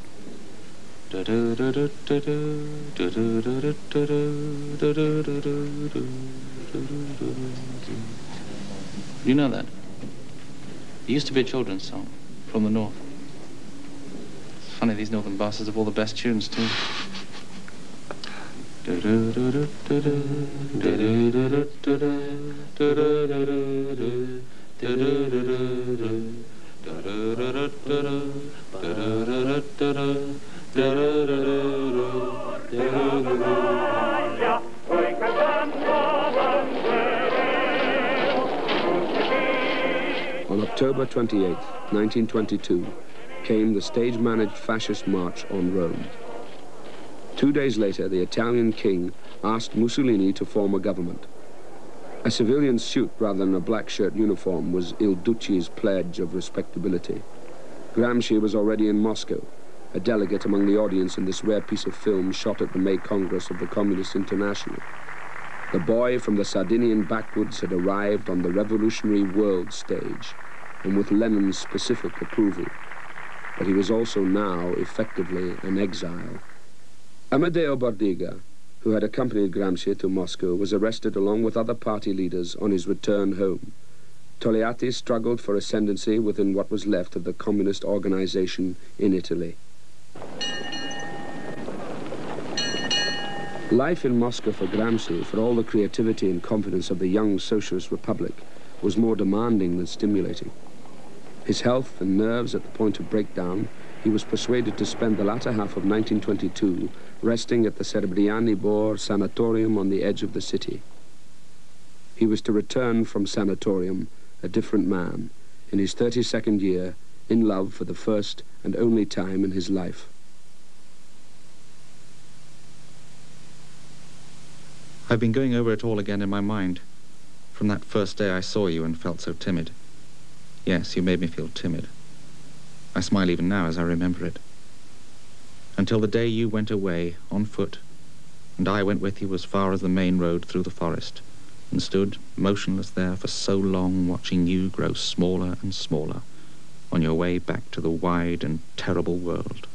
You know that? It used to be a children's song from the north. It's funny, these northern bastards have all the best tunes, too. On October twenty-eighth, nineteen twenty-two, came the stage-managed fascist march on Rome. Two days later, the Italian king asked Mussolini to form a government. A civilian suit rather than a black shirt uniform was Il Duce's pledge of respectability. Gramsci was already in Moscow, a delegate among the audience in this rare piece of film shot at the May Congress of the Communist International. The boy from the Sardinian backwoods had arrived on the revolutionary world stage, and with Lenin's specific approval. But he was also now effectively an exile. Amadeo Bordiga, who had accompanied Gramsci to Moscow, was arrested along with other party leaders on his return home. Togliatti struggled for ascendancy within what was left of the communist organization in Italy. Life in Moscow for Gramsci, for all the creativity and confidence of the young socialist republic, was more demanding than stimulating. His health and nerves at the point of breakdown, he was persuaded to spend the latter half of nineteen twenty-two resting at the Serebriani Bor sanatorium on the edge of the city. He was to return from sanatorium a different man, in his thirty-second year, in love for the first and only time in his life. I've been going over it all again in my mind, from that first day I saw you and felt so timid. Yes, you made me feel timid. I smile even now as I remember it. Until the day you went away, on foot, and I went with you as far as the main road through the forest, and stood motionless there for so long, watching you grow smaller and smaller on your way back to the wide and terrible world.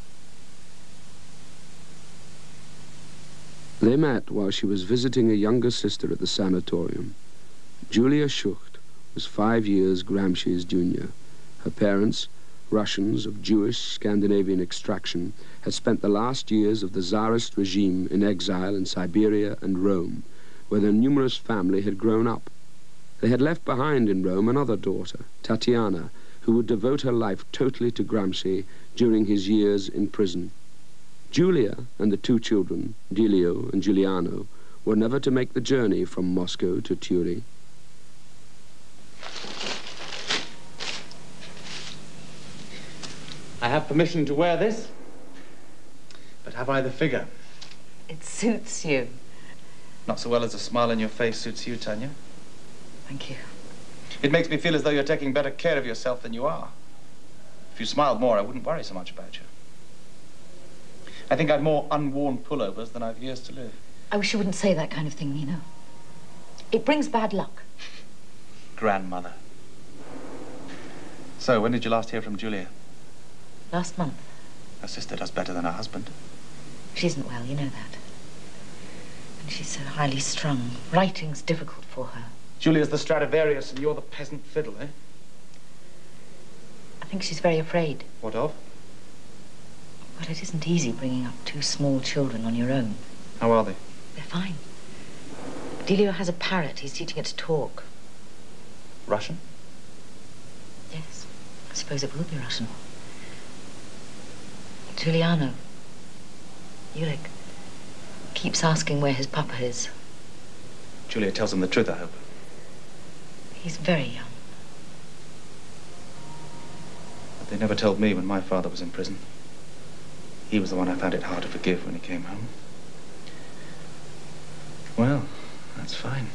They met while she was visiting a younger sister at the sanatorium. Julia Schucht was five years Gramsci's junior. Her parents, Russians of Jewish Scandinavian extraction, had spent the last years of the Tsarist regime in exile in Siberia and Rome, where their numerous family had grown up. They had left behind in Rome another daughter, Tatiana, who would devote her life totally to Gramsci during his years in prison. Julia and the two children, Delio and Giuliano, were never to make the journey from Moscow to Turi. I have permission to wear this, but have I the figure? It suits you. Not so well as a smile on your face suits you, Tanya. Thank you. It makes me feel as though you're taking better care of yourself than you are. If you smiled more, I wouldn't worry so much about you. I think I've more unworn pullovers than I've years to live. I wish you wouldn't say that kind of thing, Nino. It brings bad luck. Grandmother. So, when did you last hear from Julia? Last month. Her sister does better than her husband. She isn't well, you know that. And she's so highly strung. Writing's difficult for her. Julia's the Stradivarius and you're the peasant fiddle, eh? I think she's very afraid. What of? Well, it isn't easy bringing up two small children on your own. How are they? They're fine. Delio has a parrot. He's teaching it to talk. Russian? Yes. I suppose it will be Russian. Giuliano, Ulick, keeps asking where his papa is. Julia tells him the truth, I hope. He's very young. But they never told me when my father was in prison. He was the one I found it hard to forgive when he came home. Well, that's fine.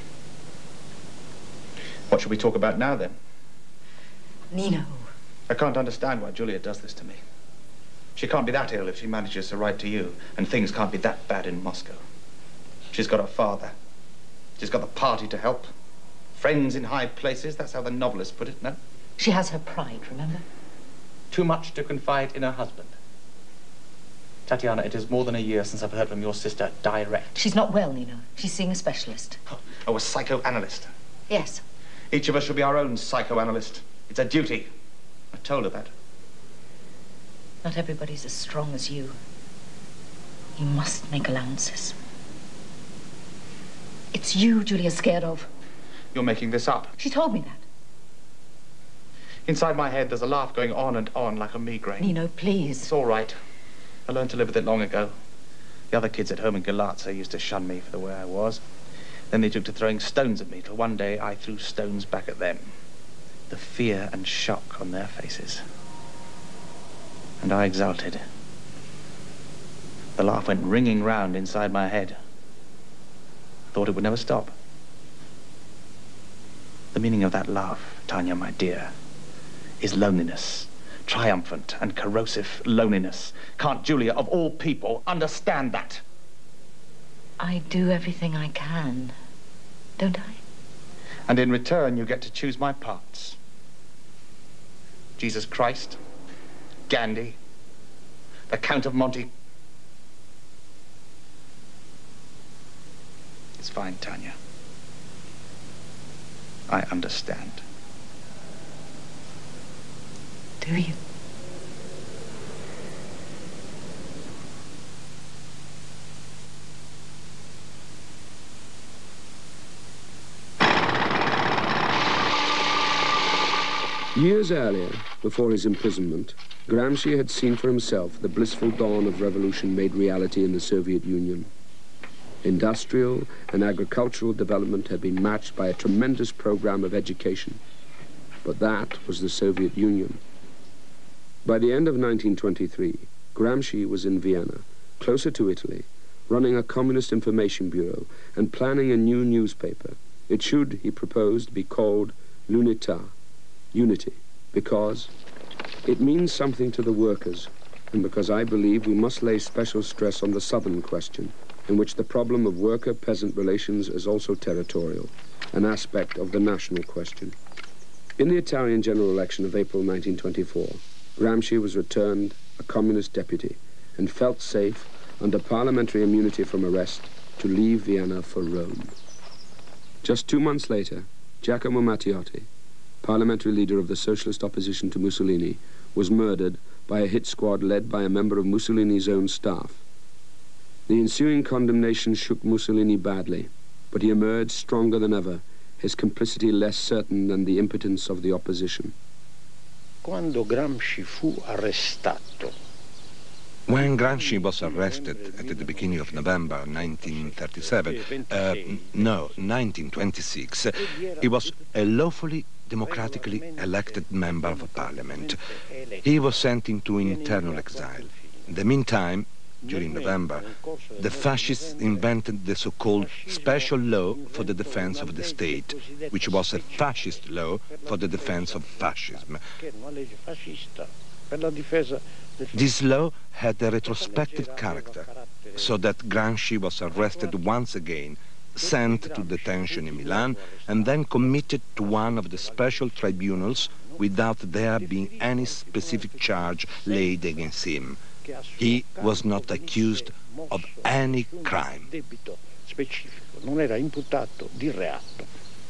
What should we talk about now, then? Nino. I can't understand why Julia does this to me. She can't be that ill if she manages to write to you, and things can't be that bad in Moscow. She's got her father. She's got the party to help. Friends in high places, that's how the novelists put it, no? She has her pride, remember? Too much to confide in her husband. Tatiana, it is more than a year since I've heard from your sister direct. She's not well, Nino. She's seeing a specialist. Oh, oh, a psychoanalyst. Yes. Each of us should be our own psychoanalyst. It's a duty. I told her that. Not everybody's as strong as you. You must make allowances. It's you Julia's scared of. You're making this up. She told me that. Inside my head, there's a laugh going on and on like a migraine. Nino, please. It's all right. I learned to live with it long ago. The other kids at home in Galatza used to shun me for the way I was. Then they took to throwing stones at me, till one day I threw stones back at them. The fear and shock on their faces. And I exulted. The laugh went ringing round inside my head. Thought it would never stop. The meaning of that laugh, Tanya, my dear, is loneliness. Triumphant and corrosive loneliness. Can't Julia, of all people, understand that? I do everything I can, don't I? And in return, you get to choose my parts. Jesus Christ, Gandhi, the Count of Monte. It's fine, Tanya. I understand. Do you? Years earlier, before his imprisonment, Gramsci had seen for himself the blissful dawn of revolution made reality in the Soviet Union. Industrial and agricultural development had been matched by a tremendous program of education. But that was the Soviet Union. By the end of nineteen twenty-three, Gramsci was in Vienna, closer to Italy, running a communist information bureau and planning a new newspaper. It should, he proposed, be called L'Unità, Unity, because it means something to the workers, and because I believe we must lay special stress on the Southern question. in which the problem of worker-peasant relations is also territorial, an aspect of the national question. In the Italian general election of April nineteen twenty-four, Gramsci was returned a communist deputy and felt safe, under parliamentary immunity from arrest, to leave Vienna for Rome. Just two months later, Giacomo Matteotti, parliamentary leader of the socialist opposition to Mussolini, was murdered by a hit squad led by a member of Mussolini's own staff. The ensuing condemnation shook Mussolini badly, but he emerged stronger than ever, his complicity less certain than the impotence of the opposition. Quando Gramsci fu arrestato, when Gramsci was arrested at the beginning of November nineteen thirty-seven, uh, no, nineteen twenty-six, he was a lawfully democratically elected member of parliament. He was sent into internal exile. In the meantime, during November, the fascists invented the so-called special law for the defense of the state, which was a fascist law for the defense of fascism. This law had a retrospective character, so that Gramsci was arrested once again, sent to detention in Milan, and then committed to one of the special tribunals without there being any specific charge laid against him. He was not accused of any crime. Non era imputato di reato.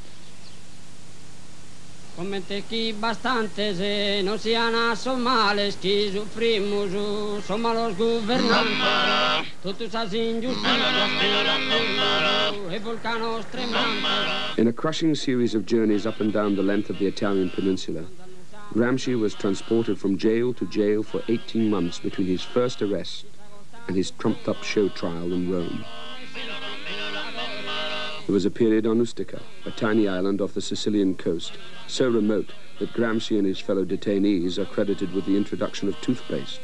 Commente chi bastante se non siano somales chi soffrimos somos los gobernantes todos as injusticias e volcanos tremantes. In a crushing series of journeys up and down the length of the Italian peninsula, Gramsci was transported from jail to jail for eighteen months between his first arrest and his trumped-up show trial in Rome. There was a period on Ustica, a tiny island off the Sicilian coast, so remote that Gramsci and his fellow detainees are credited with the introduction of toothpaste.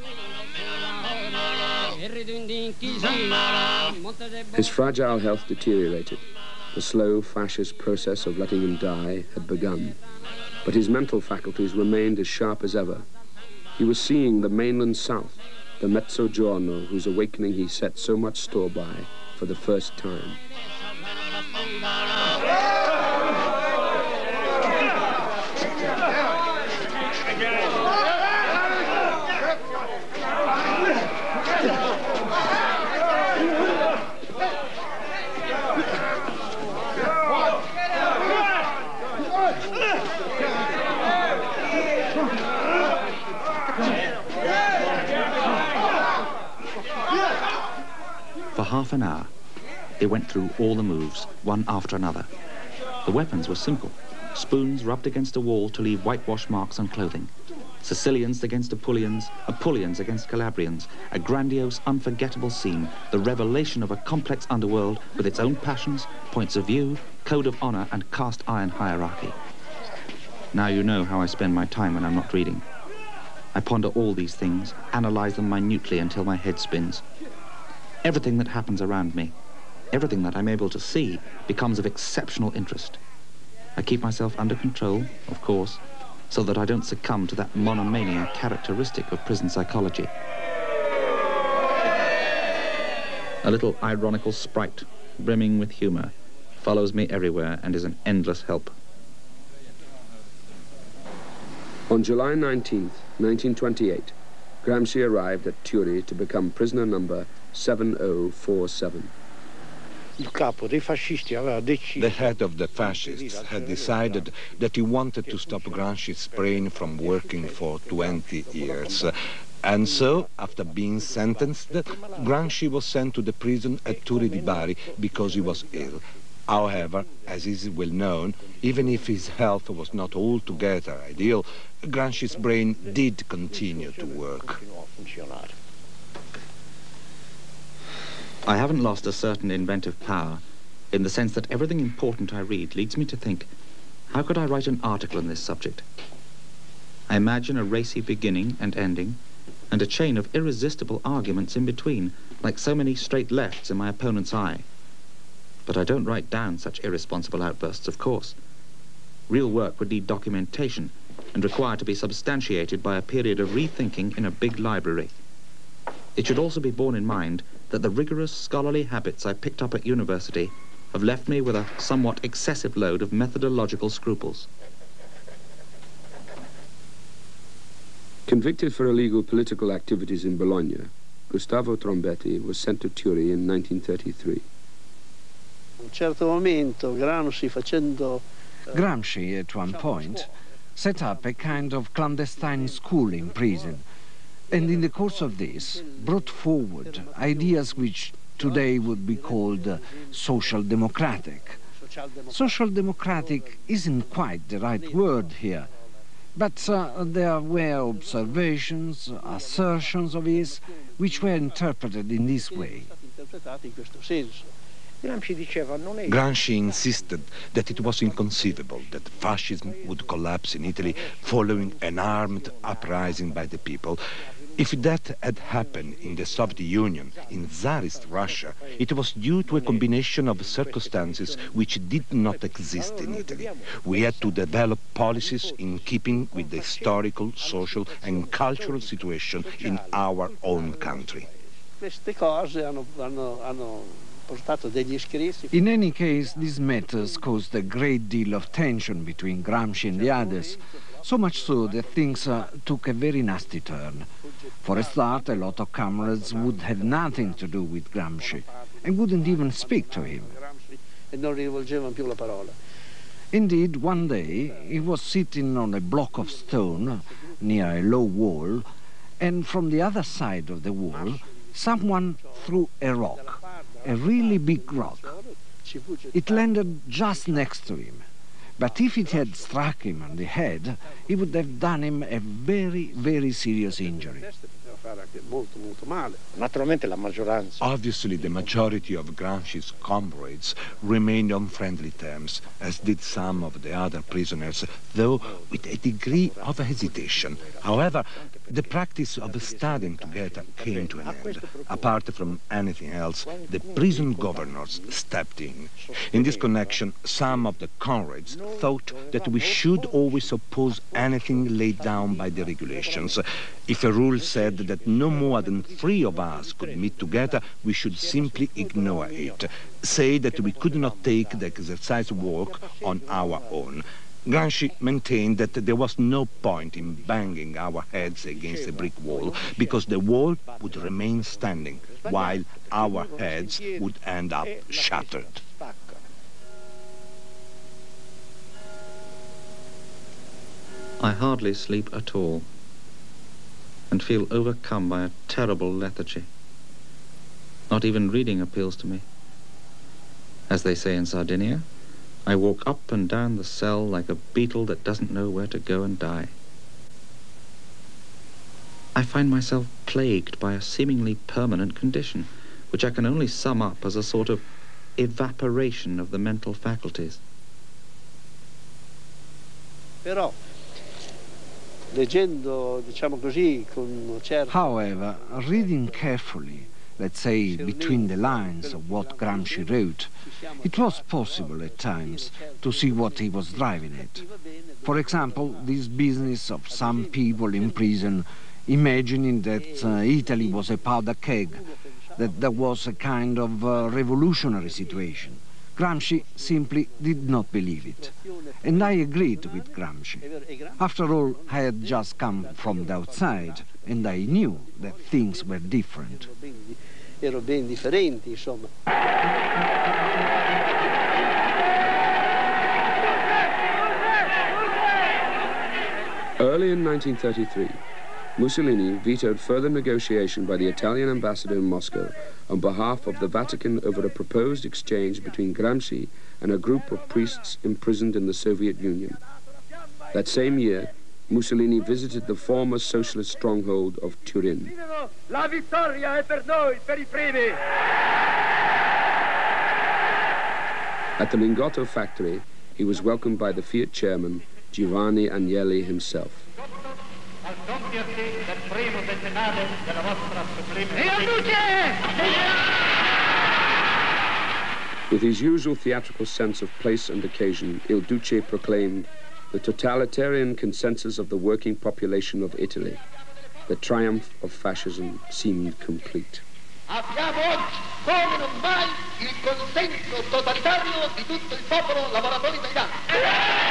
His fragile health deteriorated. The slow fascist process of letting him die had begun. But his mental faculties remained as sharp as ever. He was seeing the mainland south, the Mezzogiorno, whose awakening he set so much store by for the first time. For half an hour, they went through all the moves, one after another. The weapons were simple. Spoons rubbed against a wall to leave whitewash marks on clothing. Sicilians against Apulians, Apulians against Calabrians. A grandiose, unforgettable scene, the revelation of a complex underworld with its own passions, points of view, code of honor, and cast-iron hierarchy. Now you know how I spend my time when I'm not reading. I ponder all these things, analyze them minutely until my head spins. Everything that happens around me, everything that I'm able to see, becomes of exceptional interest. I keep myself under control, of course, so that I don't succumb to that monomania characteristic of prison psychology. A little ironical sprite, brimming with humor, follows me everywhere and is an endless help. On July nineteenth, nineteen twenty-eight, Gramsci arrived at Turi to become prisoner number seven oh four seven. Il capo dei fascisti aveva deciso. The head of the fascists had decided that he wanted to stop Gramsci's brain from working for twenty years. And so, after being sentenced, Gramsci was sent to the prison at Turi di Bari because he was ill. However, as is well known, even if his health was not altogether ideal, Gramsci's brain did continue to work. I haven't lost a certain inventive power, in the sense that everything important I read leads me to think, how could I write an article on this subject? I imagine a racy beginning and ending, and a chain of irresistible arguments in between, like so many straight lefts in my opponent's eye. But I don't write down such irresponsible outbursts, of course. Real work would need documentation, and require to be substantiated by a period of rethinking in a big library. It should also be borne in mind that the rigorous scholarly habits I picked up at university have left me with a somewhat excessive load of methodological scruples. Convicted for illegal political activities in Bologna, Gustavo Trombetti was sent to Turi in nineteen thirty-three. A un certo momento Gramsci facendo Gramsci, at one point, set up a kind of clandestine school in prison, and in the course of this brought forward ideas which today would be called uh, social democratic. Social democratic isn't quite the right word here, but uh, there were observations, assertions of his, which were interpreted in this way. Gramsci insisted that it was inconceivable that fascism would collapse in Italy following an armed uprising by the people. If that had happened in the Soviet Union, in Tsarist Russia, it was due to a combination of circumstances which did not exist in Italy. We had to develop policies in keeping with the historical, social and cultural situation in our own country. queste cose hanno, hanno, hanno portato degli scritti. In any case, these matters caused a great deal of tension between Gramsci and the others, so much so that things uh, took a very nasty turn. For a start, a lot of comrades would have nothing to do with Gramsci and wouldn't even speak to him. E non rivolgevano più la parola. Indeed, one day he was sitting on a block of stone near a low wall, and from the other side of the wall, someone threw a rock, a really big rock. It landed just next to him. But if it had struck him on the head, it would have done him a very, very serious injury. Obviously, the majority of Gramsci's comrades remained on friendly terms, as did some of the other prisoners, though with a degree of hesitation. However, the practice of studying together came to an end. Apart from anything else, the prison governors stepped in. In this connection, some of the comrades thought that we should always oppose anything laid down by the regulations. If a rule said that no more than three of us could meet together, we should simply ignore it, say that we could not take the exercise walk on our own. Gramsci maintained that there was no point in banging our heads against a brick wall, because the wall would remain standing, while our heads would end up shattered. I hardly sleep at all, and feel overcome by a terrible lethargy. Not even reading appeals to me. As they say in Sardinia, I walk up and down the cell like a beetle that doesn't know where to go and die. I find myself plagued by a seemingly permanent condition, which I can only sum up as a sort of evaporation of the mental faculties. Però, leggendo, diciamo così, con certo... However, reading carefully, let's say between the lines of what Gramsci wrote, it was possible at times to see what he was driving at. For example, this business of some people in prison imagining that uh, Italy was a powder keg, that there was a kind of uh, revolutionary situation. Gramsci simply did not believe it. And I agreed with Gramsci. After all, I had just come from the outside, and I knew that things were different. Ero ben differenti, insomma. Early in nineteen thirty-three, Mussolini vetoed further negotiation by the Italian ambassador in Moscow on behalf of the Vatican over a proposed exchange between Gramsci and a group of priests imprisoned in the Soviet Union. That same year, Mussolini visited the former socialist stronghold of Turin. La vittoria è per noi, per I primi! At the Lingotto factory, he was welcomed by the Fiat chairman, Giovanni Agnelli himself. With his usual theatrical sense of place and occasion, Il Duce proclaimed, "The totalitarian consensus of the working population of Italy. The triumph of fascism seemed complete." Abbiamo oggi, come non mai, il consenso totalitario di tutto il popolo lavoratore italiano.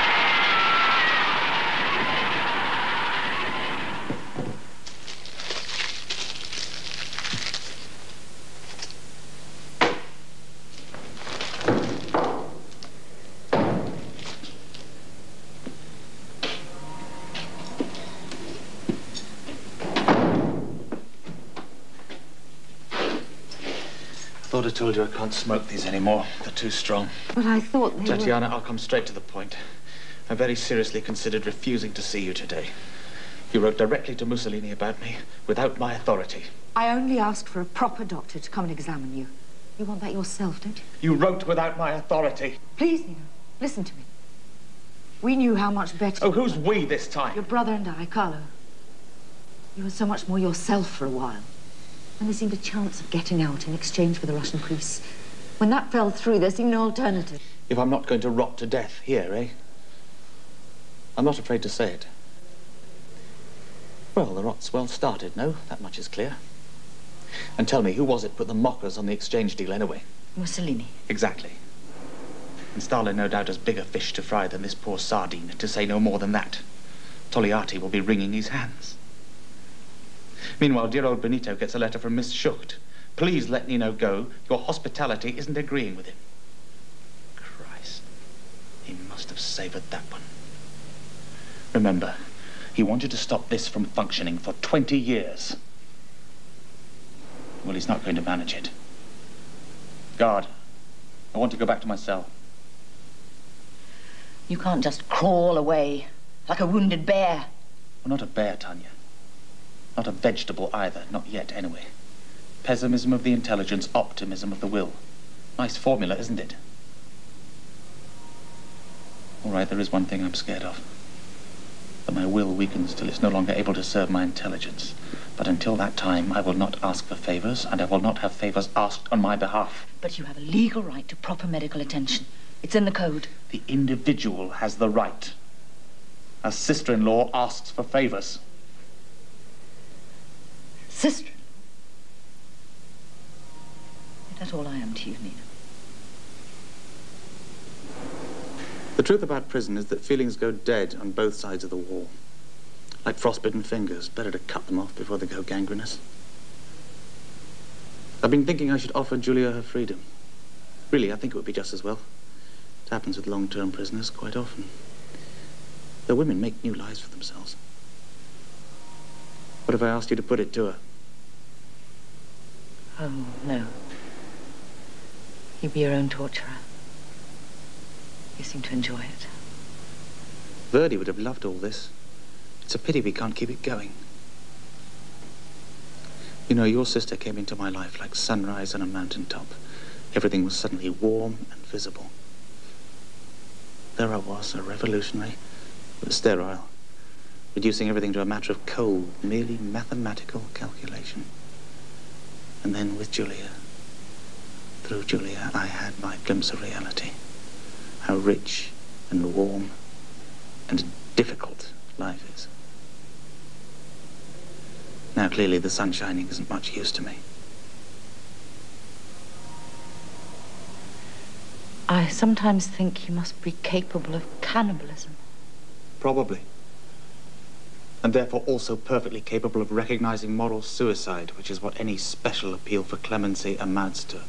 I thought I told you I can't smoke these anymore. They're too strong. But I thought they Tatiana, were... I'll come straight to the point. I very seriously considered refusing to see you today. You wrote directly to Mussolini about me, without my authority. I only asked for a proper doctor to come and examine you. You want that yourself, don't you? You wrote without my authority. Please, Nino, listen to me. We knew how much better... Oh, who's we this time? Your brother and I, Carlo. You were so much more yourself for a while. And there seemed a chance of getting out in exchange for the Russian priests. When that fell through, there seemed no alternative. If I'm not going to rot to death here, eh? I'm not afraid to say it. Well, the rot's well started, no? That much is clear. And tell me, who was it put the mockers on the exchange deal anyway? Mussolini. Exactly. And Stalin no doubt has bigger fish to fry than this poor sardine, to say no more than that. Togliatti will be wringing his hands. Meanwhile, dear old Benito gets a letter from Miss Schucht. Please let Nino go. Your hospitality isn't agreeing with him. Christ. He must have savoured that one. Remember, he wanted to stop this from functioning for twenty years. Well, he's not going to manage it. Guard, I want to go back to my cell. You can't just crawl away like a wounded bear. Well, not a bear, Tanya. Not a vegetable either, not yet, anyway. Pessimism of the intelligence, optimism of the will. Nice formula, isn't it? All right, there is one thing I'm scared of. That my will weakens till it's no longer able to serve my intelligence. But until that time, I will not ask for favors, and I will not have favors asked on my behalf. But you have a legal right to proper medical attention. It's in the code. The individual has the right. A sister-in-law asks for favors. Sister? That's all I am to you, Nina. The truth about prison is that feelings go dead on both sides of the wall. Like frostbitten fingers, better to cut them off before they go gangrenous. I've been thinking I should offer Julia her freedom. Really, I think it would be just as well. It happens with long-term prisoners quite often. The women make new lives for themselves. What if I asked you to put it to her? Oh, no. You'd be your own torturer. You seem to enjoy it. Verdi would have loved all this. It's a pity we can't keep it going. You know, your sister came into my life like sunrise on a mountaintop. Everything was suddenly warm and visible. There I was, a revolutionary, but sterile, reducing everything to a matter of cold, merely mathematical calculation. And then with Julia, through Julia, I had my glimpse of reality. How rich and warm and difficult life is. Now, clearly, the sun shining isn't much use to me. I sometimes think you must be capable of cannibalism. Probably. And therefore also perfectly capable of recognizing moral suicide, which is what any special appeal for clemency amounts to.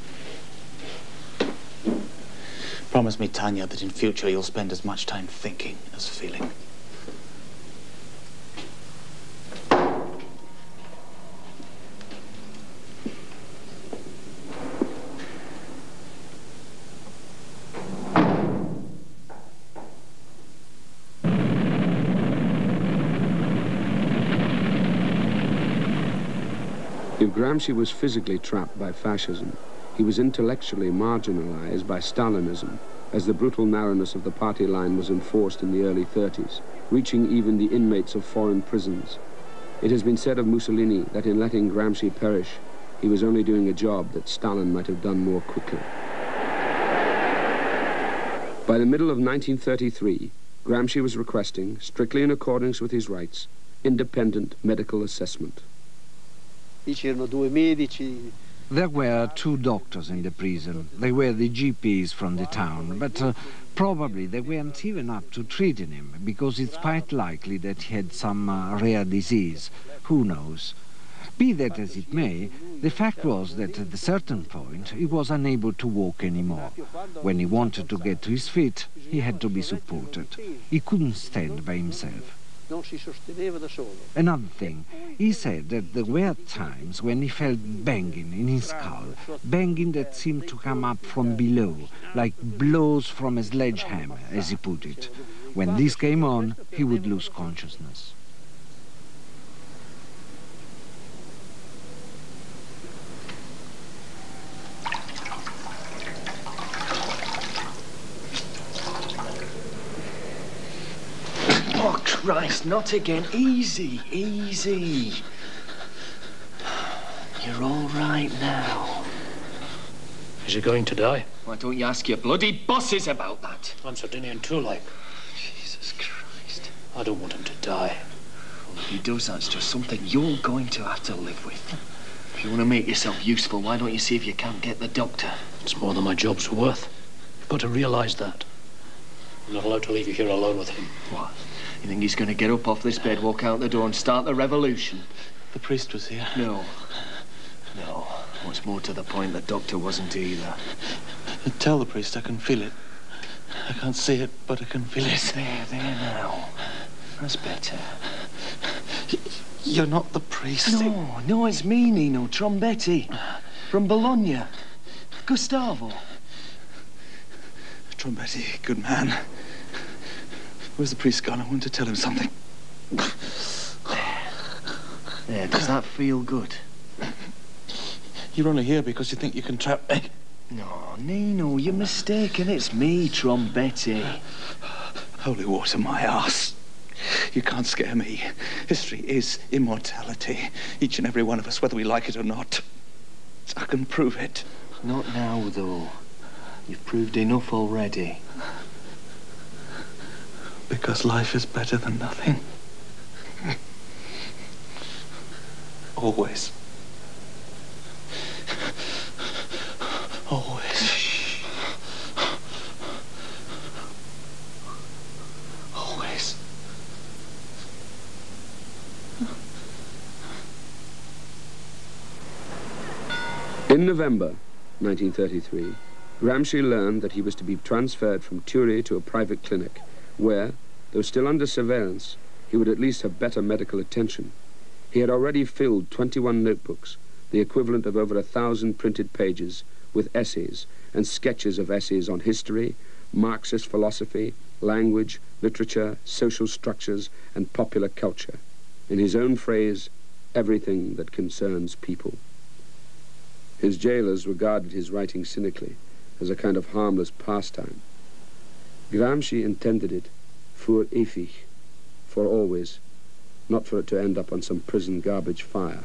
Promise me, Tanya, that in future you'll spend as much time thinking as feeling. If Gramsci was physically trapped by fascism, he was intellectually marginalized by Stalinism, as the brutal narrowness of the party line was enforced in the early thirties, reaching even the inmates of foreign prisons. It has been said of Mussolini that in letting Gramsci perish, he was only doing a job that Stalin might have done more quickly. By the middle of nineteen thirty-three, Gramsci was requesting, strictly in accordance with his rights, independent medical assessment. c'erano due medici. There were two doctors in the prison. They were the G Ps from the town, but uh, probably they weren't even up to treating him, because it's quite likely that he had some uh, rare disease. Who knows? Be that as it may, the fact was that at a certain point he was unable to walk anymore. When he wanted to get to his feet, he had to be supported. He couldn't stand by himself. Another thing, he said that there were times when he felt banging in his skull, banging that seemed to come up from below, like blows from a sledgehammer, as he put it. When this came on, he would lose consciousness. Oh, Christ, not again. Easy, easy. You're all right now. Is he going to die? Why don't you ask your bloody bosses about that? I'm Sardinian too, like. Jesus Christ. I don't want him to die. Well, if he does, that's just something you're going to have to live with. If you want to make yourself useful, why don't you see if you can't get the doctor? It's more than my job's worth. You've got to realise that. I'm not allowed to leave you here alone with him. What? You think he's going to get up off this bed, walk out the door and start the revolution? The priest was here. No. No. What's more to the point, the doctor wasn't either. Tell the priest I can feel it. I can't see it, but I can feel it. There, there now. That's better. You're not the priest. No, no, it's me, Nino Trombetti. From Bologna. Gustavo. Trombetti, good man. Where's the priest gone? I want to tell him something. There. There, does that feel good? You're only here because you think you can trap me. No, Nino, you're mistaken. It's me, Trombetti. Holy water, my arse. You can't scare me. History is immortality. Each and every one of us, whether we like it or not. I can prove it. Not now, though. You've proved enough already. Because life is better than nothing. Always. Always. Always. In November nineteen thirty-three, Gramsci learned that he was to be transferred from Turi to a private clinic, where, though still under surveillance, he would at least have better medical attention. He had already filled twenty-one notebooks, the equivalent of over a thousand printed pages, with essays and sketches of essays on history, Marxist philosophy, language, literature, social structures, and popular culture. In his own phrase, everything that concerns people. His jailers regarded his writing cynically, as a kind of harmless pastime. Gramsci intended it für ewig, for always, not for it to end up on some prison garbage fire.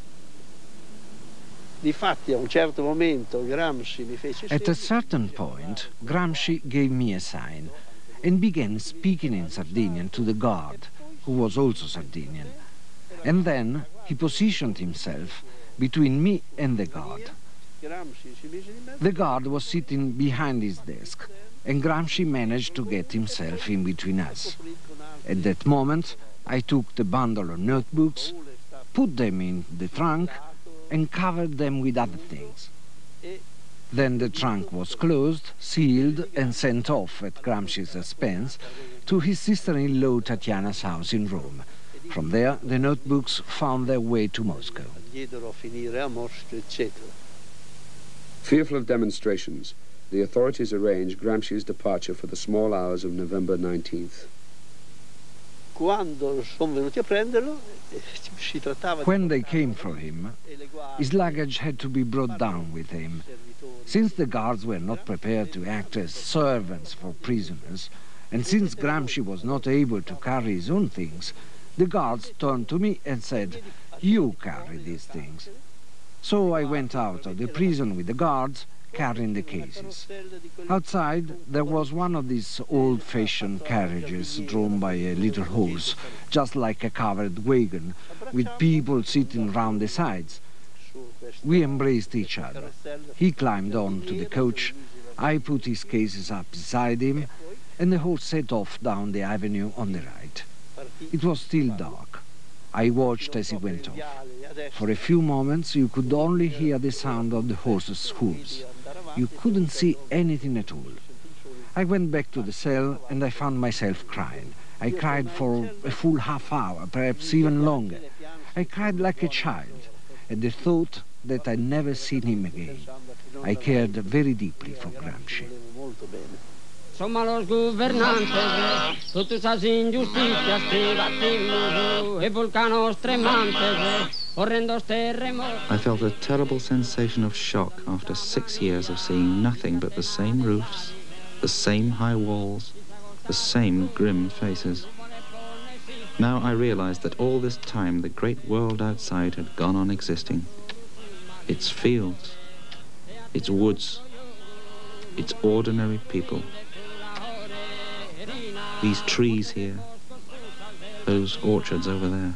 Difatti, a un certo momento Gramsci mi fece. At a certain point, Gramsci gave me a sign and began speaking in Sardinian to the guard, who was also Sardinian. And then he positioned himself between me and the guard. The guard was sitting behind his desk, and Gramsci managed to get himself in between us. At that moment, I took the bundle of notebooks, put them in the trunk, and covered them with other things. Then the trunk was closed, sealed, and sent off at Gramsci's expense to his sister-in-law Tatiana's house in Rome. From there, the notebooks found their way to Moscow. Fearful of demonstrations, the authorities arranged Gramsci's departure for the small hours of November nineteenth. When they came for him, his luggage had to be brought down with him. Since the guards were not prepared to act as servants for prisoners, and since Gramsci was not able to carry his own things, the guards turned to me and said, "You carry these things." So I went out of the prison with the guards, carrying the cases. Outside, there was one of these old-fashioned carriages drawn by a little horse, just like a covered wagon, with people sitting round the sides, We embraced each other. He climbed on to the coach, I put his cases up beside him, and the horse set off down the avenue on the right. It was still dark. I watched as he went off. For a few moments you could only hear the sound of the horse's hooves. You couldn't see anything at all. I went back to the cell and I found myself crying. I cried for a full half hour, perhaps even longer. I cried like a child at the thought that I'd never seen him again. I cared very deeply for Gramsci. Somma los gobernantes, tutte esas injusticias, privatismo e volcanos tremantes, horrendos terremotos. I felt a terrible sensation of shock after six years of seeing nothing but the same roofs, the same high walls, the same grim faces. Now I realized that all this time the great world outside had gone on existing. Its fields, its woods, its ordinary people. These trees here, those orchards over there.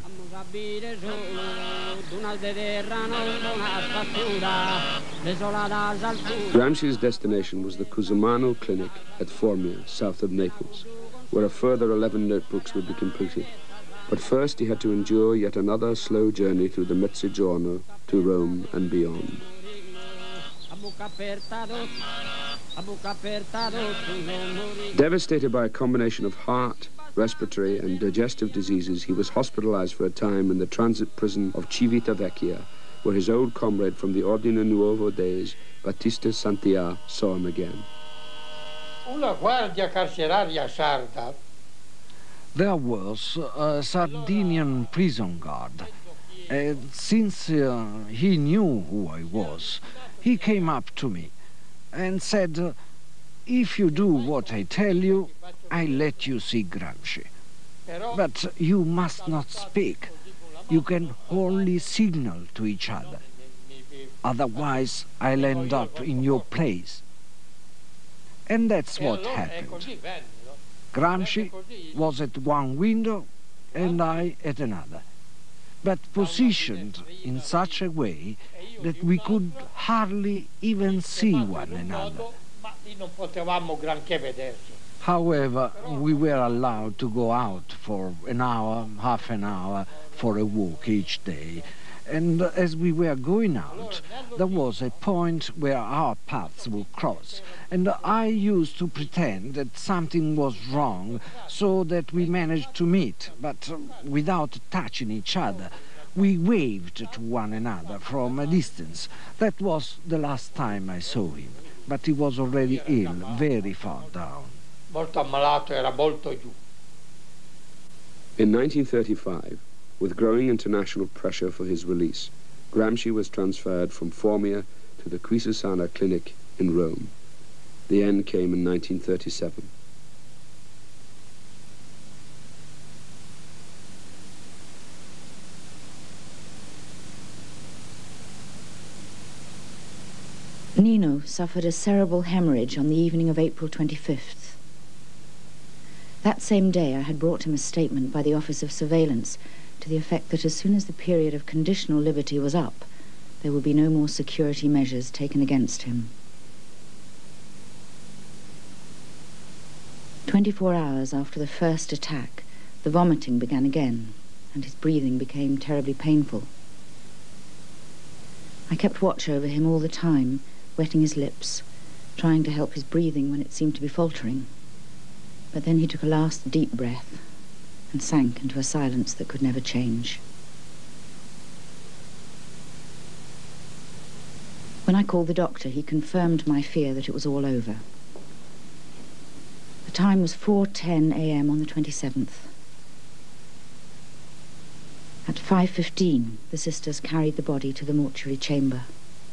Gramsci's destination was the Cusimano Clinic at Formia, south of Naples, where a further eleven notebooks would be completed. But first he had to endure yet another slow journey through the Mezzogiorno to Rome and beyond. Devastated by a combination of heart, respiratory and digestive diseases, he was hospitalized for a time in the transit prison of Civitavecchia, where his old comrade from the Ordine Nuovo days, Battista Santia, saw him again. Una guardia carceraria sarda. There was a Sardinian prison guard. Uh, since uh, he knew who I was, he came up to me and said, uh, if you do what I tell you, I let you see Gramsci. But you must not speak. You can only signal to each other. Otherwise, I'll end up in your place. And that's what happened. Gramsci was at one window and I at another, but positioned in such a way that we could hardly even see one another. However, we were allowed to go out for an hour, half an hour, for a walk each day. And as we were going out, there was a point where our paths would cross, and I used to pretend that something was wrong so that we managed to meet, but without touching each other. We waved to one another from a distance. That was the last time I saw him, but he was already ill, very far down. Molto ammalato, era molto giù. In nineteen thirty-five, with growing international pressure for his release, Gramsci was transferred from Formia to the Quisisana Clinic in Rome. The end came in nineteen thirty-seven. Nino suffered a cerebral hemorrhage on the evening of April twenty-fifth. That same day I had brought him a statement by the Office of Surveillance to the effect that as soon as the period of conditional liberty was up, there would be no more security measures taken against him. Twenty-four hours after the first attack, the vomiting began again, and his breathing became terribly painful. I kept watch over him all the time, wetting his lips, trying to help his breathing when it seemed to be faltering. But then he took a last deep breath and sank into a silence that could never change. When I called the doctor, he confirmed my fear that it was all over. The time was four ten a m on the twenty-seventh. At five fifteen, the sisters carried the body to the mortuary chamber.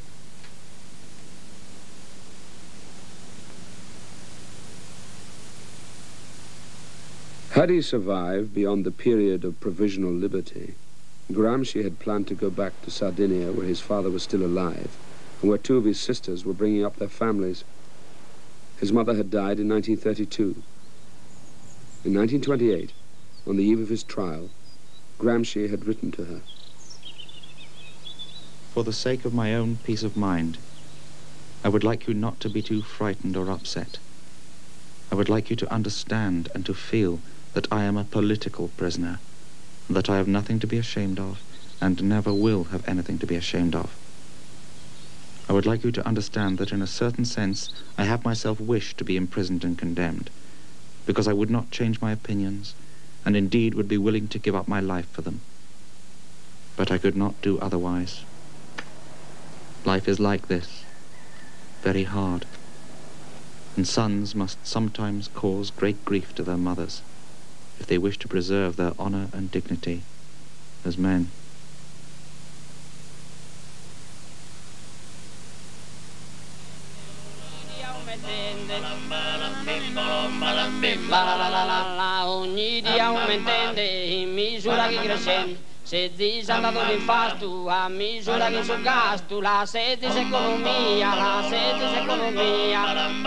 Had he survived beyond the period of provisional liberty, Gramsci had planned to go back to Sardinia, where his father was still alive, and where two of his sisters were bringing up their families. His mother had died in nineteen thirty-two. In nineteen twenty-eight, on the eve of his trial, Gramsci had written to her. for the sake of my own peace of mind, I would like you not to be too frightened or upset. I would like you to understand and to feel that I am a political prisoner, and that I have nothing to be ashamed of, and never will have anything to be ashamed of. I would like you to understand that in a certain sense I have myself wished to be imprisoned and condemned, because I would not change my opinions, and indeed would be willing to give up my life for them. But I could not do otherwise. Life is like this, very hard, and sons must sometimes cause great grief to their mothers if they wish to preserve their honor and dignity as men. La la la la la la, ogni dia un mentende in misura che crescende. Se dice andato d'infasto a misura che sul gasto, la sede è economia, la sede è economia.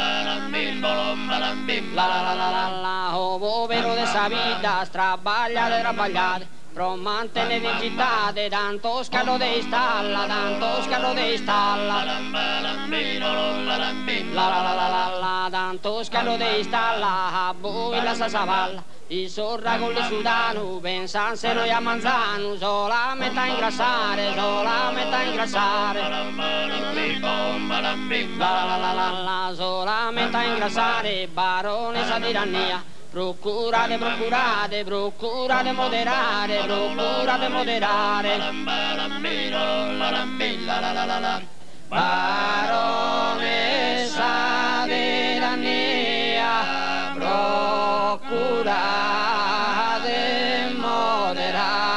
La la la la la la, oh povero de sa vita, strabagliate, trabagliate, pro mantenere in città, tanto scalo de stalla, tanto scalo de stalla. La la la la la la, tanto scalo de stalla, a voi la sa savalla. I sorra con il sudano, pensansero a manzano, solamente a ingrassare, solamente a ingrassare. La la la la la, solamente a ingrassare, baronessa di tirannia. Procurate, procurate, procurate moderare, procurate moderare. Baronessa di tirannia, procurate moderare.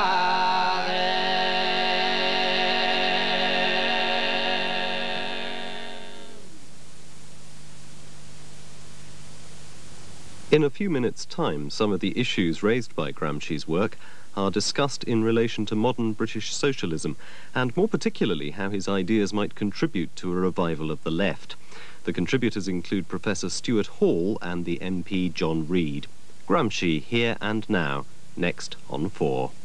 In a few minutes' time, some of the issues raised by Gramsci's work are discussed in relation to modern British socialism, and more particularly how his ideas might contribute to a revival of the left. The contributors include Professor Stuart Hall and the M P John Reed. Gramsci, Here and Now, next on four.